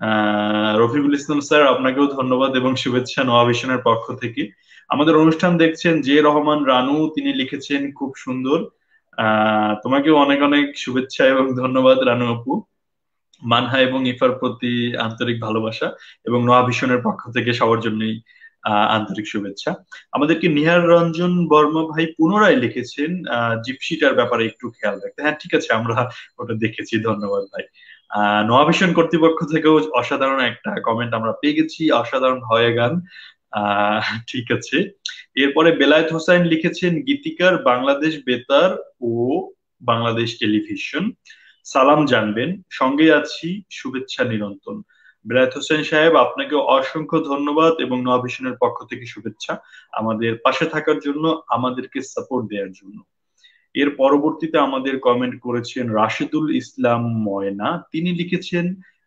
রফিকুল ইসলাম স্যার, আপনাকেও ধন্যবাদ এবং শুভেচ্ছা নোয়া ভিশনের পক্ষ থেকে। আমাদের অনুষ্ঠান দেখছেন জে রহমান রানু, তিনি লিখেছেন খুব সুন্দর। তোমাকেও অনেক অনেক শুভেচ্ছা এবং ধন্যবাদ রানু আপু। মানহা এবং ইফার প্রতি আন্তরিক ভালোবাসা এবং নোয়া ভিশনের পক্ষ থেকে সবার জন্যই আন্তরিক শুভেচ্ছা। আমাদেরকে নিহার রঞ্জন বর্মা ভাই পুনরায় লিখেছেন জিপসিটার ব্যাপারে একটু খেয়াল রাখতে। হ্যাঁ ঠিক আছে, আমরা ওটা দেখেছি, ধন্যবাদ ভাই। নোয়া ভিশন কর্তৃপক্ষ থেকেও অসাধারণ একটা কমেন্ট আমরা পেয়ে গেছি, অসাধারণ হয় গান। ঠিক আছে। এরপরে বেলায়েত হোসাইন লিখেছেন গীতিকার, বাংলাদেশ বেতার ও বাংলাদেশ টেলিভিশন, সালাম জানবেন, সঙ্গে আছি, শুভেচ্ছা নিরন্তন। বেলায়েত হোসেন সাহেব, আপনাকে অসংখ্য ধন্যবাদ এবং নোয়া ভিশনের পক্ষ থেকে শুভেচ্ছা আমাদের পাশে থাকার জন্য, আমাদেরকে সাপোর্ট দেওয়ার জন্য। এর পরবর্তীতে আমাদের কমেন্ট করেছেন রাশেদুল ইসলাম ময়না, তিনি লিখেছেন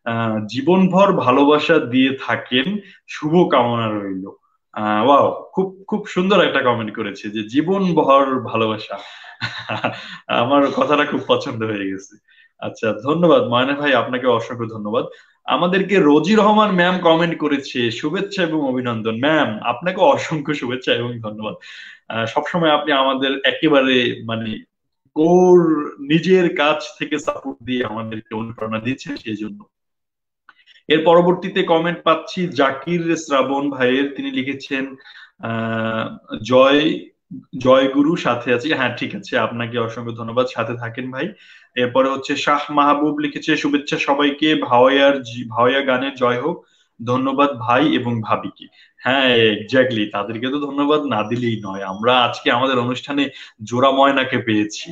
জীবনভর ভালোবাসা দিয়ে থাকেন, শুভ কামনা রইল। ওয়াও, খুব খুব সুন্দর একটা কমেন্ট করেছে যে জীবনভর ভালোবাসা। আমার কথাটা খুব পছন্দ হয়ে গেছে। আচ্ছা, ধন্যবাদ ময়না ভাই, আপনাকে অসংখ্য ধন্যবাদ। আমাদেরকে রোজি রহমান ম্যাম কমেন্ট করেছে শুভেচ্ছা এবং অভিনন্দন। ম্যাম, আপনাকে অসংখ্য শুভেচ্ছা এবং ধন্যবাদ। সবসময় আপনি আমাদের একেবারে মানে ওর নিজের কাছ থেকে সাপোর্ট দিয়ে আমাদেরকে অনুপ্রেরণা দিচ্ছে, সেই জন্য। এর পরবর্তীতে কমেন্ট পাচ্ছি জাকির শ্রাবণ ভাইয়ের, তিনি লিখেছেন আহ জয় জয় গুরু, সাথে আছি। হ্যাঁ ঠিক আছে, আপনাকে অসংখ্য ধন্যবাদ, সাথে থাকেন ভাই। এরপরে হচ্ছে শাহ মাহবুব লিখেছে শুভেচ্ছা সবাইকে, ভাওয়াইয়া গানের জয় হোক, ধন্যবাদ ভাই এবং ভাবিকে। হ্যাঁ এক্স্যাক্টলি, তাদেরকে তো ধন্যবাদ না দিলেই নয়, আমরা আজকে আমাদের অনুষ্ঠানে জোড়া ময়নাকে পেয়েছি।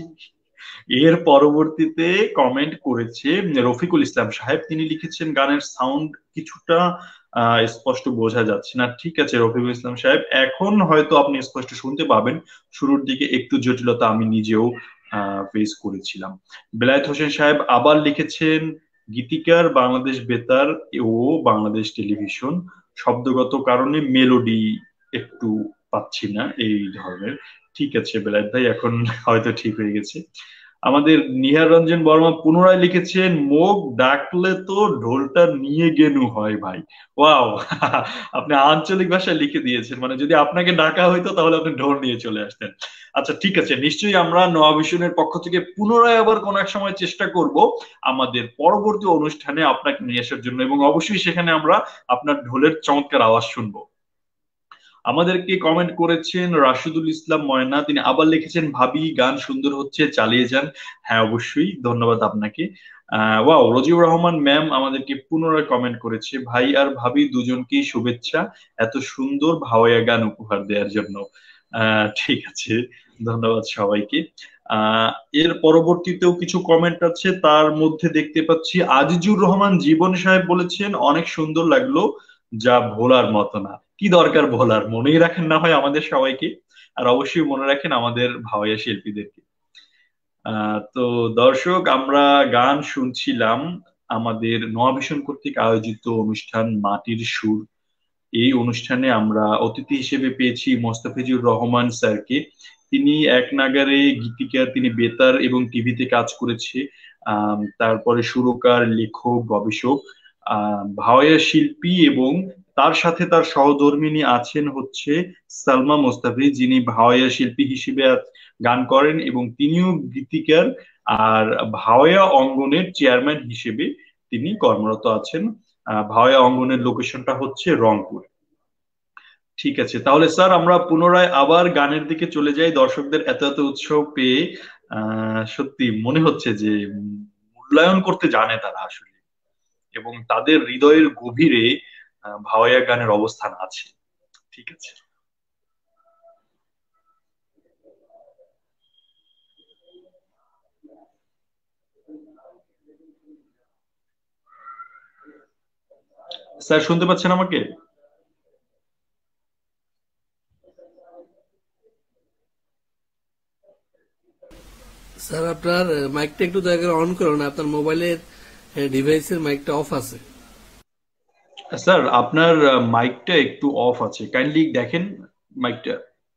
এর পরবর্তীতে কমেন্ট করেছে রফিকুল ইসলাম সাহেব, তিনি লিখেছেন গানের সাউন্ড কিছুটা স্পষ্ট বোঝা যাচ্ছে না। ঠিক আছে রফিকুল ইসলাম সাহেব, এখন হয়তো আপনি স্পষ্ট শুনতে পাবেন, শুরুর দিকে একটু জটিলতা আমি নিজেও ফেস করেছিলাম। বেলায়েত হোসেন সাহেব আবার লিখেছেন গীতিকার, বাংলাদেশ বেতার ও বাংলাদেশ টেলিভিশন, শব্দগত কারণে মেলোডি একটু পাচ্ছি না এই ধরনের। ঠিক আছে বেলায়েত ভাই, এখন হয়তো ঠিক হয়ে গেছে। আমাদের নিহার রঞ্জন বর্মা পুনরায় লিখেছেন, মুখ ডাকলে তো ঢোলটা নিয়ে গেনু হয় ভাই। ওয়াও! আপনি আঞ্চলিক ভাষায় লিখে দিয়েছেন, মানে যদি আপনাকে ডাকা হইতো তাহলে আপনি ঢোল নিয়ে চলে আসতেন। আচ্ছা ঠিক আছে, নিশ্চয়ই আমরা নোয়াভিশনের পক্ষ থেকে পুনরায় আবার কোন এক সময় চেষ্টা করব আমাদের পরবর্তী অনুষ্ঠানে আপনাকে নিয়ে আসার জন্য, এবং অবশ্যই সেখানে আমরা আপনার ঢোলের চমৎকার আওয়াজ শুনবো। আমাদেরকে কমেন্ট করেছেন রাশিদুল ইসলাম ময়না, তিনি আবার লিখেছেন, ভাবি গান সুন্দর হচ্ছে, চালিয়ে যান। হ্যাঁ অবশ্যই, ধন্যবাদ আপনাকে। ওয়াও, রজিউর রহমান ম্যাম আমাদেরকে পুনরায় কমেন্ট করেছে, ভাই আর ভাবি দুজনকেই শুভেচ্ছা এত সুন্দর ভাওয়াইয়া গান উপহার দেওয়ার জন্য। ঠিক আছে, ধন্যবাদ সবাইকে। আহ এর পরবর্তীতেও কিছু কমেন্ট আছে, তার মধ্যে দেখতে পাচ্ছি আজিজুর রহমান জীবন সাহেব বলেছেন, অনেক সুন্দর লাগলো, যা ভোলার মতো না। কি দরকার ভোলার, মনেই রাখেন না হয় আমাদের সবাইকে, আর অবশ্যই মনে রাখেন আমাদের ভাওয়াইয়া শিল্পীদেরকে। তো দর্শক, আমরা গান শুনছিলাম আমাদের নোয়াভিশন কর্তৃক আয়োজিত অনুষ্ঠান মাটির সুর। এই অনুষ্ঠানে আমরা অতিথি হিসেবে পেয়েছি মোস্তাফিজুর রহমান স্যারকে। তিনি এক নাগারে গীতিকার, তিনি বেতার এবং টিভিতে কাজ করেছে। তারপরে সুরকার, লেখক, গবেষক, ভাওয়াইয়া শিল্পী, এবং তার সাথে তার সহধর্মিণী আছেন হচ্ছে সালমা মোস্তাফিজ, যিনি ভাওয়াইয়া শিল্পী হিসেবে গান করেন এবং তিনিও গীতিকার, আর ভাওয়াইয়া অঙ্গনের চেয়ারম্যান হিসেবে তিনি কর্মরত আছেন। ভাওয়াইয়া অঙ্গনের লোকেশনটা হচ্ছে রংপুর। ঠিক আছে, তাহলে স্যার আমরা পুনরায় আবার গানের দিকে চলে যাই। দর্শকদের এত এত উৎসাহ পেয়ে সত্যি মনে হচ্ছে যে মূল্যায়ন করতে জানে তারা আসলে, এবং তাদের হৃদয়ের গভীরে ভাওয়াইয়া গানের অবস্থান আছে। ঠিক আছে স্যার, শুনতে পাচ্ছেন আমাকে? স্যার আপনার মাইকটা একটু দয়া করে অন করুন, আপনার মোবাইলের ডিভাইসের মাইকটা অফ আছে। স্যার আপনার মাইকটা একটু অফ আছে, কাইন্ডলি দেখেন মাইকটা।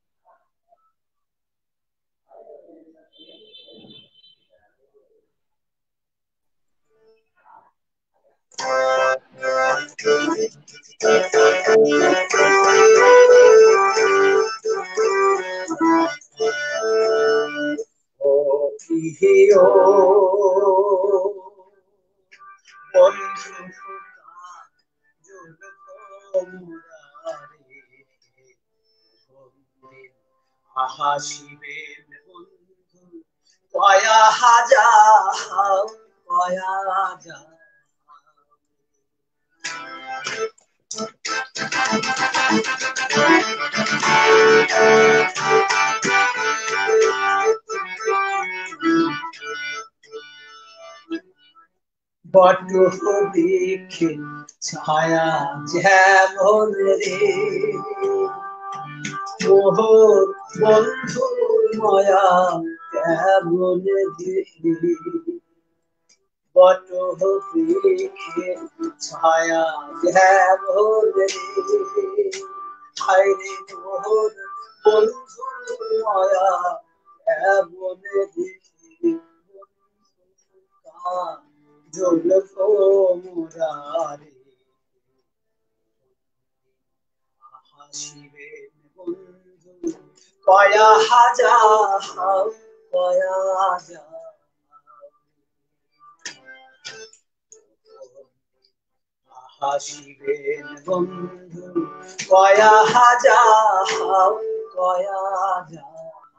হাসিবেন বন্ধু কয়া হাজার, কয়া হাজার। বট বৃক্ষে ছায়া যেমন রে, মোহর বন্ধু মায়া কেমন দিলি। বট বৃক্ষে ছায়া যেমন রে, হায়রে মোহর বন্ধু মায়া কেমন দিলি। জলফ মুরারে হাসিবেন বন্ধু কয়া হাজার, কয়া হাজার। হাসিবেন বন্ধু কয়া হাজার, কয়া হাজার।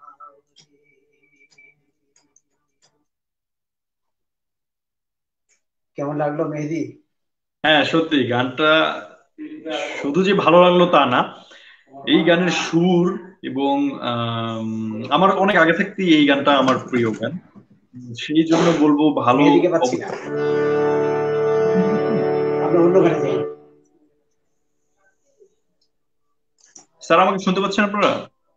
কেমন লাগলো মেহেদী? হ্যাঁ সত্যি গানটা শুধু যে ভালো লাগলো তা না, এই গানের সুর এবং আমার অনেক আগে থেকেই এই গানটা আমার প্রিয় গান, সেই জন্য বলবো ভালো। মেহেদীকে পাচ্ছি না, আমরা অন্য গানে যাই। স্যার আমাকে শুনতে পাচ্ছেন আপনারা?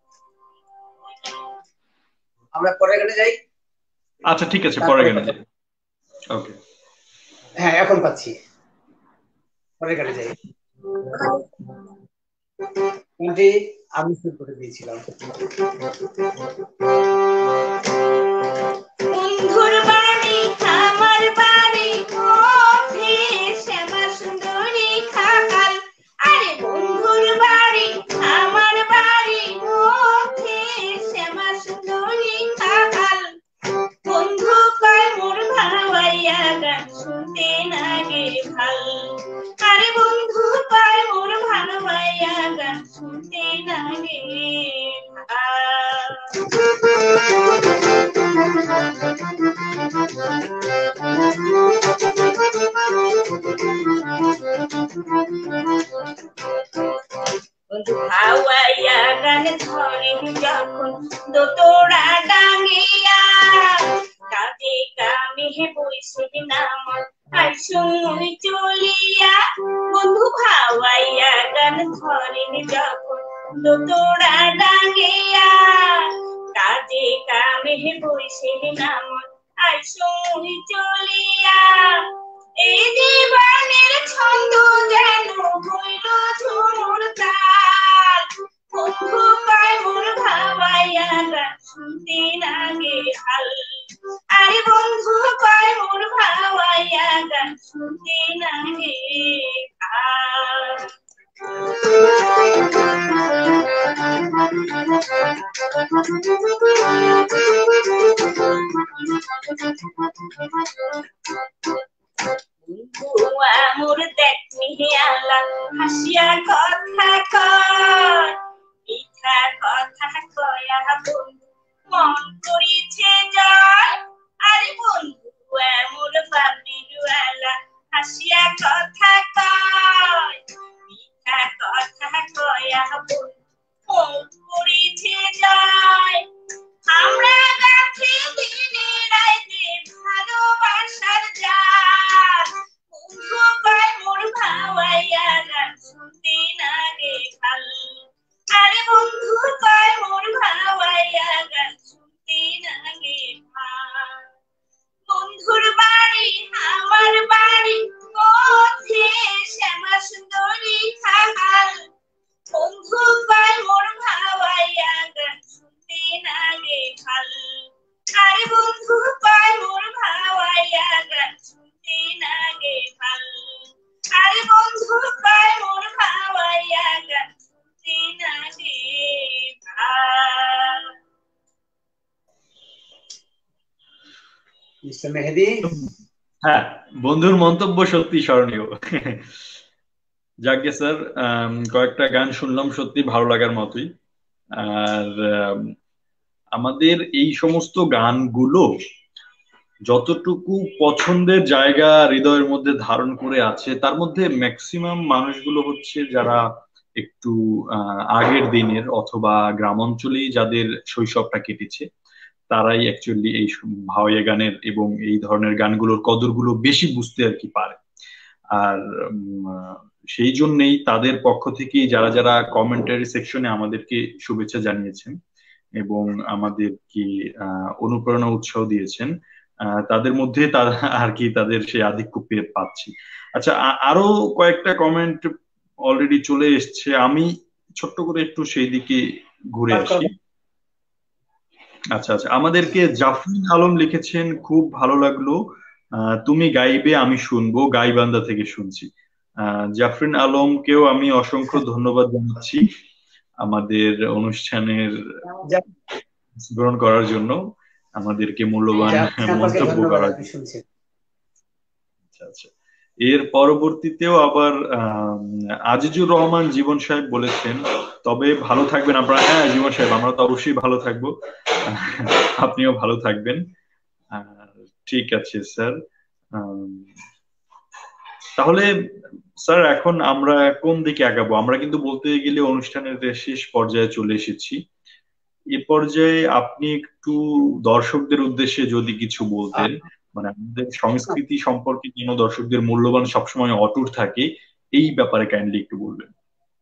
আমরা পরের গানে যাই। আচ্ছা ঠিক আছে, পরে গানে যাই। ওকে, হ্যাঁ এখন পাচ্ছি, পরের গানে যাই। গানটি আমি শুরু করে দিয়েছিলাম। বন্ধু ভাওয়াইয়া গান ধরে যখন দোতরা ডাঙ্গিয়া কাজে কামে বইছে নাম আর সময় চলিয়া বন্ধু ভাওয়াইয়া গান ধরে যখন দোতরা ডাঙ্গিয়া কাজে কামে বইছে নাম আর সময় চলিয়া এই জীবনের ছন্দ যেন হইল ঝুমুর তাল বন্ধু কয় মোর ভাওয়াইয়া গান শুনতে লাগে হাল আরে বন্ধু কয় মোর ভাওয়াইয়া গান শুনতে লাগে হাল মোর দেখ মিহিয়ালা হাসিয়া কথা কয় মিঠা কথা কয়া বন্ধু মন করিছে জয় আরে বন্ধু মোর বাবিরওয়ালা হাসিয়া কথা কয় মিঠা কথা কয়া বন্ধু মন করিছে জয় আমরা গাছে দিনে রাইতে ভালোবাসার জাত বন্ধু কয় মোর ভাওয়াইয়া গান শুনতে লাগে ভাল আরে বন্ধু কয় মোর ভাওয়াইয়া গান শুনতে লাগে ভাল বন্ধুর বাড়ি আমার বাড়ি কোথে শ্যামা সুন্দরী খাল বন্ধু কয় মোর ভাওয়াইয়া গান শুনতে লাগে ভাল আরে বন্ধু কয় মোর ভাওয়াইয়া গান শুনতে লাগে ভাল আরে বন্ধু কয় মোর ভাওয়াইয়া গান শুনতে লাগে ভাল মিস্টার মেহেদী। হ্যাঁ, বন্ধুর মন্তব্য সত্যি স্মরণীয়। যাকে স্যার, কয়েকটা গান শুনলাম সত্যি ভালো লাগার মতোই। আর আমাদের এই সমস্ত গানগুলো যতটুকু পছন্দের জায়গা হৃদয়ের মধ্যে ধারণ করে আছে, তার মধ্যে ম্যাক্সিমাম মানুষগুলো হচ্ছে যারা একটু আগের দিনের অথবা গ্রাম অঞ্চলেই যাদের শৈশবটা কেটেছে, তারাই অ্যাকচুয়ালি এই ভাওয়াইয়া গানের এবং এই ধরনের গানগুলোর কদরগুলো বেশি বুঝতে আর কি পারে। আর সেই জন্যই তাদের পক্ষ থেকেই যারা যারা কমেন্টারি সেকশনে আমাদেরকে শুভেচ্ছা জানিয়েছেন এবং আমাদেরকে অনুপ্রেরণা উৎসাহ দিয়েছেন, তাদের মধ্যে আর কি তাদের সেই আধিক্য পেয়ে পাচ্ছি। আচ্ছা, আরো কয়েকটা কমেন্ট অলরেডি চলে এসছে, আমি ছোট্ট করে একটু সেই দিকে ঘুরে আসি। আচ্ছা আচ্ছা, আমাদেরকে জাফরিন আলম লিখেছেন, খুব ভালো লাগলো, তুমি গাইবে আমি শুনবো, গাইবান্ধা থেকে শুনছি। জাফরিন আলমকেও আমি অসংখ্য ধন্যবাদ জানাচ্ছি আমাদের অনুষ্ঠানের গ্রহণ করার জন্য, আমাদেরকে মূল্যবান মন্তব্য করার জন্য। আচ্ছা আচ্ছা, এর পরবর্তীতেও আবার আজিজুর রহমান জীবন সাহেব বলেছেন, তবে ভালো থাকবেন আপনারা। হ্যাঁ জীবন সাহেব, আমরা তো অবশ্যই ভালো থাকবো, আপনিও ভালো থাকবেন। ঠিক আছে স্যার, তাহলে স্যার এখন আমরা কোন দিকে আগাবো? আমরা কিন্তু বলতে গেলে অনুষ্ঠানের শেষ পর্যায়ে চলে এসেছি। এ পর্যায়ে আপনি একটু দর্শকদের উদ্দেশ্যে যদি কিছু বলতেন, মানে আমাদের সংস্কৃতি সম্পর্কে যেন দর্শকদের মূল্যবান সবসময় অটুট থাকে, এই ব্যাপারে কাইন্ডলি একটু বলবেন।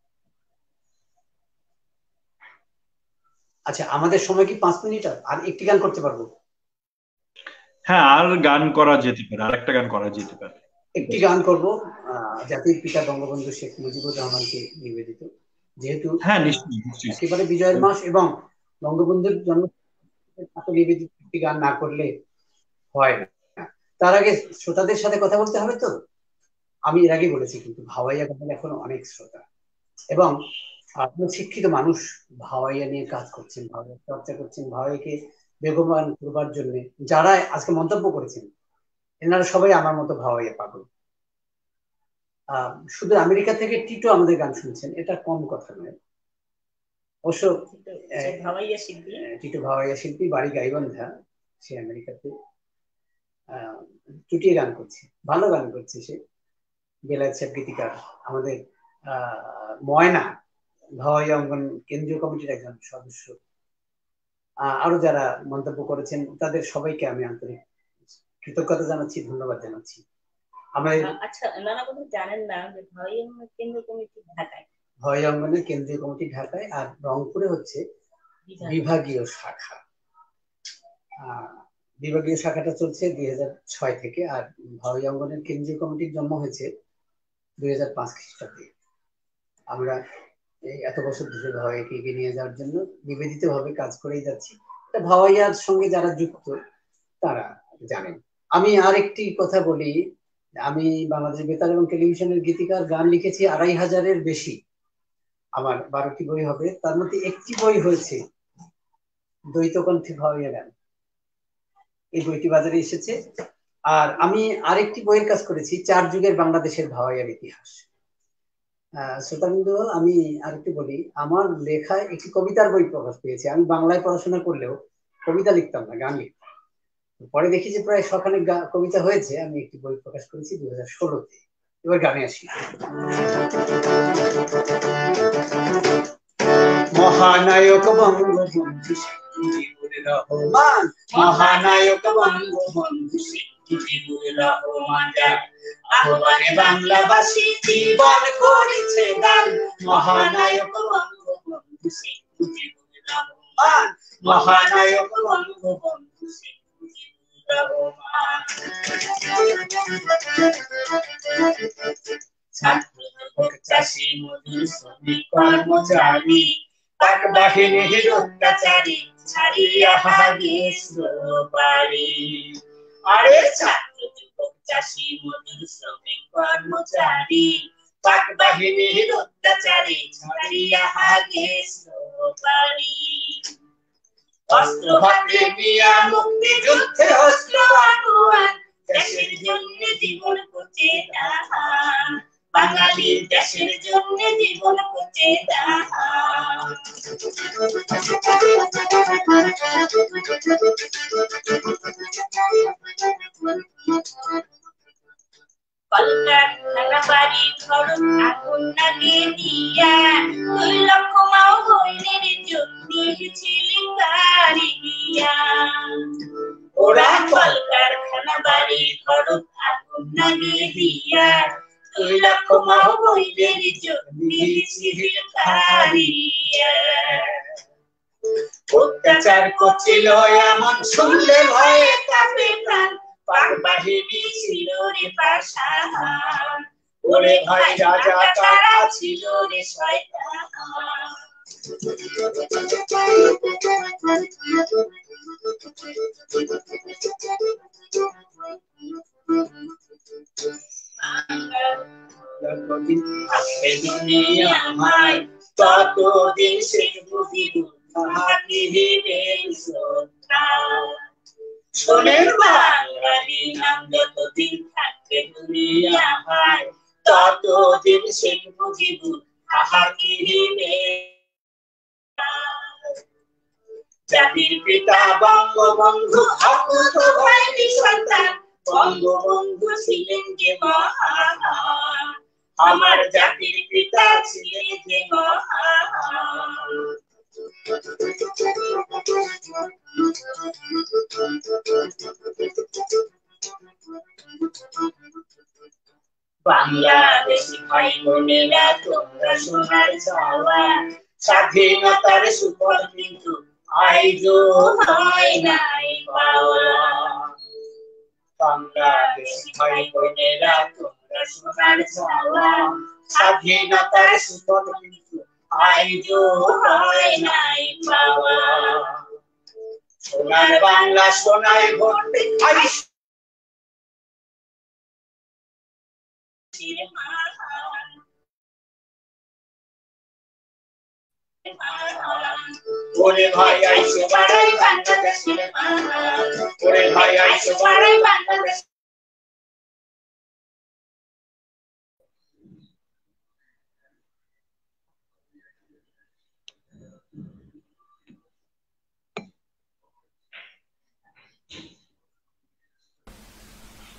আচ্ছা, আমাদের সময় কি 5 মিনিট? আর একটি গান করতে পারবো? হ্যাঁ, আর গান করা যেতে পারে, আর একটা গান করা যেতে পারে। একটি গান করব জাতির পিতা বঙ্গবন্ধু শেখ মুজিবুর রহমানকে নিবেদিত, যেহেতু হ্যাঁ নিশ্চয়ই একেবারে বিজয়ের মাস এবং বঙ্গবন্ধুর জন্ম নিবেদিত একটি গান না করলে হয় না। তার আগে শ্রোতাদের সাথে কথা বলতে হবে। তো আমি এর আগে বলেছি, কিন্তু ভাওয়াইয়া গানের এখন অনেক শ্রোতা এবং শিক্ষিত মানুষ ভাওয়াইয়া নিয়ে কাজ করছেন, ভাওয়াইয়া চর্চা করছেন, ভাওয়াইয়াকে বেগবান করবার জন্য যারা আজকে মন্তব্য করেছেন, এনারা সবাই আমার মতো ভাওয়াইয়া পাগল। শুধু আমেরিকা থেকে টিটো আমাদের গান শুনছেন, এটা কম কথা নয়। অবশ্য টিটো ভাওয়াইয়া শিল্পী, বাড়ি গাইবান্ধা। সে আমেরিকাতে চুটিয়ে গান করছে, ভালো গান করছে সে, বেলায়েত সাহেব গীতিকার। আমাদের ময়না ভাওয়াইয়া অঙ্গন কেন্দ্রীয় কমিটির একজন সদস্য। আরো যারা মন্তব্য করেছেন তাদের সবাইকে আমি আন্তরিক কৃতজ্ঞতা জানাচ্ছি, ধন্যবাদ জানাচ্ছি। আচ্ছা, নানা কথা জানেন না যে ভাওয়াইয়া অঙ্গনের কেন্দ্রীয় কমিটি ঢাকায়, ভাওয়াইয়া অঙ্গনের কেন্দ্রীয় কমিটি ঢাকায়, আর রংপুরে হচ্ছে বিভাগীয় শাখা। বিভাগীয় শাখাটা চলছে 2006 থেকে, আর ভাওয়াইয়া অঙ্গনের কেন্দ্রীয় কমিটির জন্ম হয়েছে 2005 খ্রিস্টাব্দে। আমরা এই এত বছর ধরে ভাওয়াইয়াকে এগিয়ে নিয়ে যাওয়ার জন্য নিবেদিত ভাবে কাজ করেই যাচ্ছি। ভাওয়াইয়ার সঙ্গে যারা যুক্ত তারা জানেন। আমি আরেকটি কথা বলি, আমি বাংলাদেশ বেতার এবং টেলিভিশনের গীতিকার, গান লিখেছি 2500-এর বেশি। আমার 12টি বই হবে, তার মধ্যে একটি বই হয়েছে দ্বৈতকণ্ঠে ভাওয়াইয়া গান। এই বইটি বাজারে এসেছে। আর আমি আরেকটি বইয়ের কাজ করেছি, 4 যুগের বাংলাদেশের ভাওয়াইয়ার ইতিহাস। শ্রোতাবৃন্দ, আমি আরেকটু বলি, আমার লেখায় একটি কবিতার বই প্রকাশ পেয়েছে। আমি বাংলায় পড়াশোনা করলেও কবিতা লিখতাম না, গান লিখতাম। পরে দেখি যে প্রায় সখানেক কবিতা হয়েছে। আমি একটি বই প্রকাশ করেছি 2016-তে। এবার গানে আসি। মহানায়ক বঙ্গবন্ধু মুজিবুর রহমান, মহানায়ক বঙ্গবন্ধু মুজিবুর রহমান, আহ্বানে বাংলাবাসী জীবন করেছে দান। মহানায়ক বঙ্গবন্ধু মুজিবুর রহমান, মহানায়ক বঙ্গবন্ধু মুজিবুর রহমান। ছাত্র যুবক চাষী মজুর শ্রমিক কর্মচারী, পাক বাহিনীর অত্যাচারী ছাড়িয়া গেছ বাড়ি। আরে ছাত্র যুবক চাষী মজুর শ্রমিক কর্মচারী, পাক বাহিনীর অত্যাচারী ছাড়িয়া গেছ বাড়ি। অস্ত্র হাতে নিয়া মুক্তি যুদ্ধে হস্ত আগুয়ান, দেশের জন্য জীবন করছে দান। বাঙালির দেশের জন্য জীবন করছে দান। কলকারখানা বাড়ি ঘর আগুন লাগিয়ে দিয়া, 2 লক্ষ মাও হইলের জন্য ছিলেন বাড়ি দিয়া। ওরা কলকারখানা বাড়ি ঘর আগুন লাগিয়ে দিয়া, 2 লক্ষ মাও হইলের জন্য ছিলেন বাড়ি দিয়া। অত্যাচার করছিল এমন শুনলে ভয়ে কাঁপে প্রাণ, পাক বাহিনী ছিল রে পাষাণ। ওরে ভাই রাজা তারা ছিল রে শয়তান। যতদিন থাকবে দুনিয়ায় ততদিন শেখ মুজিবুর রহমানের শ্রদ্ধা। সোনের বাঙালি নাম যতদিন থাকবে দুনিয়ায় ততদিন শেখ মুজিবুর রহমানের। জাতির পিতা বঙ্গবন্ধু অকুত ভাইয়ের সন্তান, বঙ্গবন্ধু ছিলেন যে মহান। আমার জাতির পিতা ছিলেন যে মহান। বাংলাদেশি ভাই বোনেরা তোমরা সোনার চাওয়া, স্বাধীনতার সুফল কিন্তু আইজো হয় নাই পাওয়া। বাংলাদেশি ভাই বোনেরা তোমরা সোনার চাওয়া, স্বাধীনতার সুফল কিন্তু আইজো হয় নাই পাওয়া। সোনার বাংলা সোনায় ভর্তি ওরে ভাই আইসো বাড়াই বাংলাদেশের মান, ওরে ভাই আইসো বাড়াই বাংলাদেশ।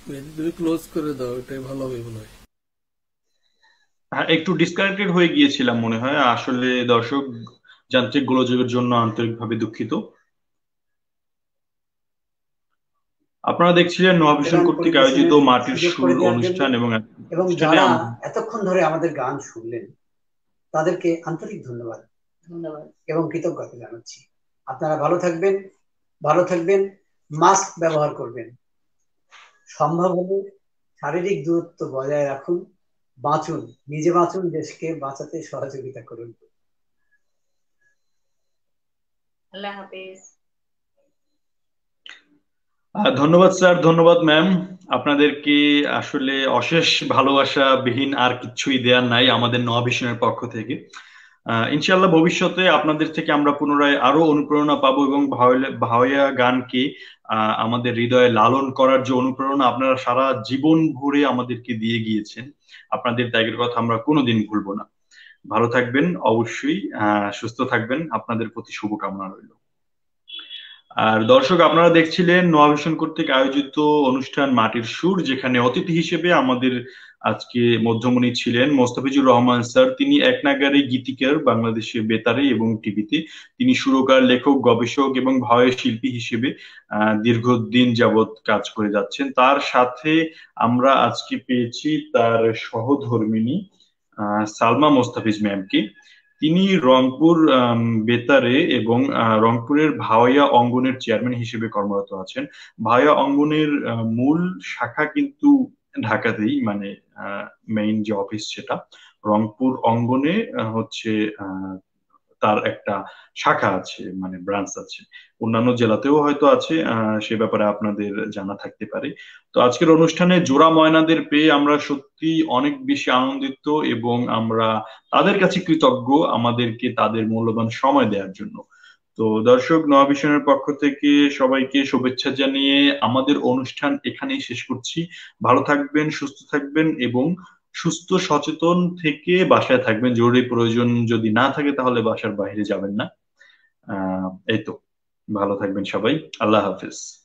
মেহেদী, তুমি ক্লোজ করে দাও, এটাই ভালো হবে মনে হয়। হ্যাঁ, একটু ডিসকানেক্টেড হয়ে গিয়েছিলাম মনে হয়। আসলে দর্শক, যান্ত্রিক গোলযোগের জন্য আন্তরিকভাবে দুঃখিত। আপনারা দেখছিলেন নোয়াভিশন মূল্যবান কর্তৃক আয়োজিত পরিবেশনের মাটির সুযোগ সুর করে দেওয়ার জন্য অনুষ্ঠান, এবং এবং অনুষ্ঠানে যারা এতক্ষণ ধরে আমাদের গান শুনলেন তাদেরকে আন্তরিক ধন্যবাদ ধন্যবাদ। এবং কৃতজ্ঞতা জানাচ্ছি। আপনারা ভালো থাকবেন, মাস্ক ব্যবহার করবেন, সম্ভব হলে শারীরিক দূরত্ব বজায় রাখুন, বাঁচুন, নিজে বাঁচুন, দেশকে বাঁচাতে সহযোগিতা করুন। আল্লাহ হাফেজ। ধন্যবাদ স্যার, ধন্যবাদ ম্যাম। আপনাদেরকে আসলে অশেষ ভালোবাসা বিহীন আর কিছুই দেওয়ার নাই আমাদের নোয়াভিশনের পক্ষ থেকে। ইনশাআল্লাহ ভবিষ্যতে আপনাদের থেকে আমরা পুনরায় আরো অনুপ্রেরণা পাবো, এবং ভাওয়াইয়া গানকে আমাদের হৃদয়ে লালন করার যে অনুপ্রেরণা আপনারা সারা জীবন ভরে আমাদেরকে দিয়ে গিয়েছেন, আপনাদের ত্যাগের কথা আমরা কোনোদিন ভুলবো না। ভালো থাকবেন, অবশ্যই সুস্থ থাকবেন, আপনাদের প্রতি শুভকামনা রইল। আর দর্শক, আপনারা দেখছিলেন নোয়াভিশন কর্তৃক আয়োজিত অনুষ্ঠান মাটির সুর, যেখানে অতিথি হিসেবে আমাদের আজকে মধ্যমণি ছিলেন মোস্তাফিজুর রহমান স্যার। তিনি এক নাগারে গীতিকার, বাংলাদেশে বেতারে এবং টিভিতে তিনি সুরকার, লেখক, গবেষক এবং ভাওয়াইয়া শিল্পী হিসেবে দীর্ঘদিন যাবৎ কাজ করে যাচ্ছেন। তার সাথে আমরা আজকে পেয়েছি তার সহধর্মিণী সালমা মোস্তাফিজ ম্যামকে। তিনি রংপুর বেতারে এবং রংপুরের ভাওয়াইয়া অঙ্গনের চেয়ারম্যান হিসেবে কর্মরত আছেন। ভাওয়াইয়া অঙ্গনের মূল শাখা কিন্তু ঢাকাতেই, মানে মেইন যে অফিস সেটা রংপুর অঙ্গনে হচ্ছে। তার একটা শাখা আছে, মানে ব্রাঞ্চ আছে, অন্যান্য জেলাতেও হয়তো আছে, সে ব্যাপারে আপনাদের জানা থাকতে পারে। তো আজকের অনুষ্ঠানে জোড়া ময়নাদের পেয়ে আমরা সত্যি অনেক বেশি আনন্দিত, এবং আমরা তাদের কাছে কৃতজ্ঞ আমাদেরকে তাদের মূল্যবান সময় দেওয়ার জন্য। তো দর্শক, নোয়াভিশনের পক্ষ থেকে সবাইকে শুভেচ্ছা জানিয়ে আমাদের অনুষ্ঠান এখানেই শেষ করছি। ভালো থাকবেন, সুস্থ থাকবেন, এবং সুস্থ সচেতন থেকে বাসায় থাকবেন। জরুরি প্রয়োজন যদি না থাকে তাহলে বাসার বাইরে যাবেন না। এই তো, ভালো থাকবেন সবাই। আল্লাহ হাফেজ।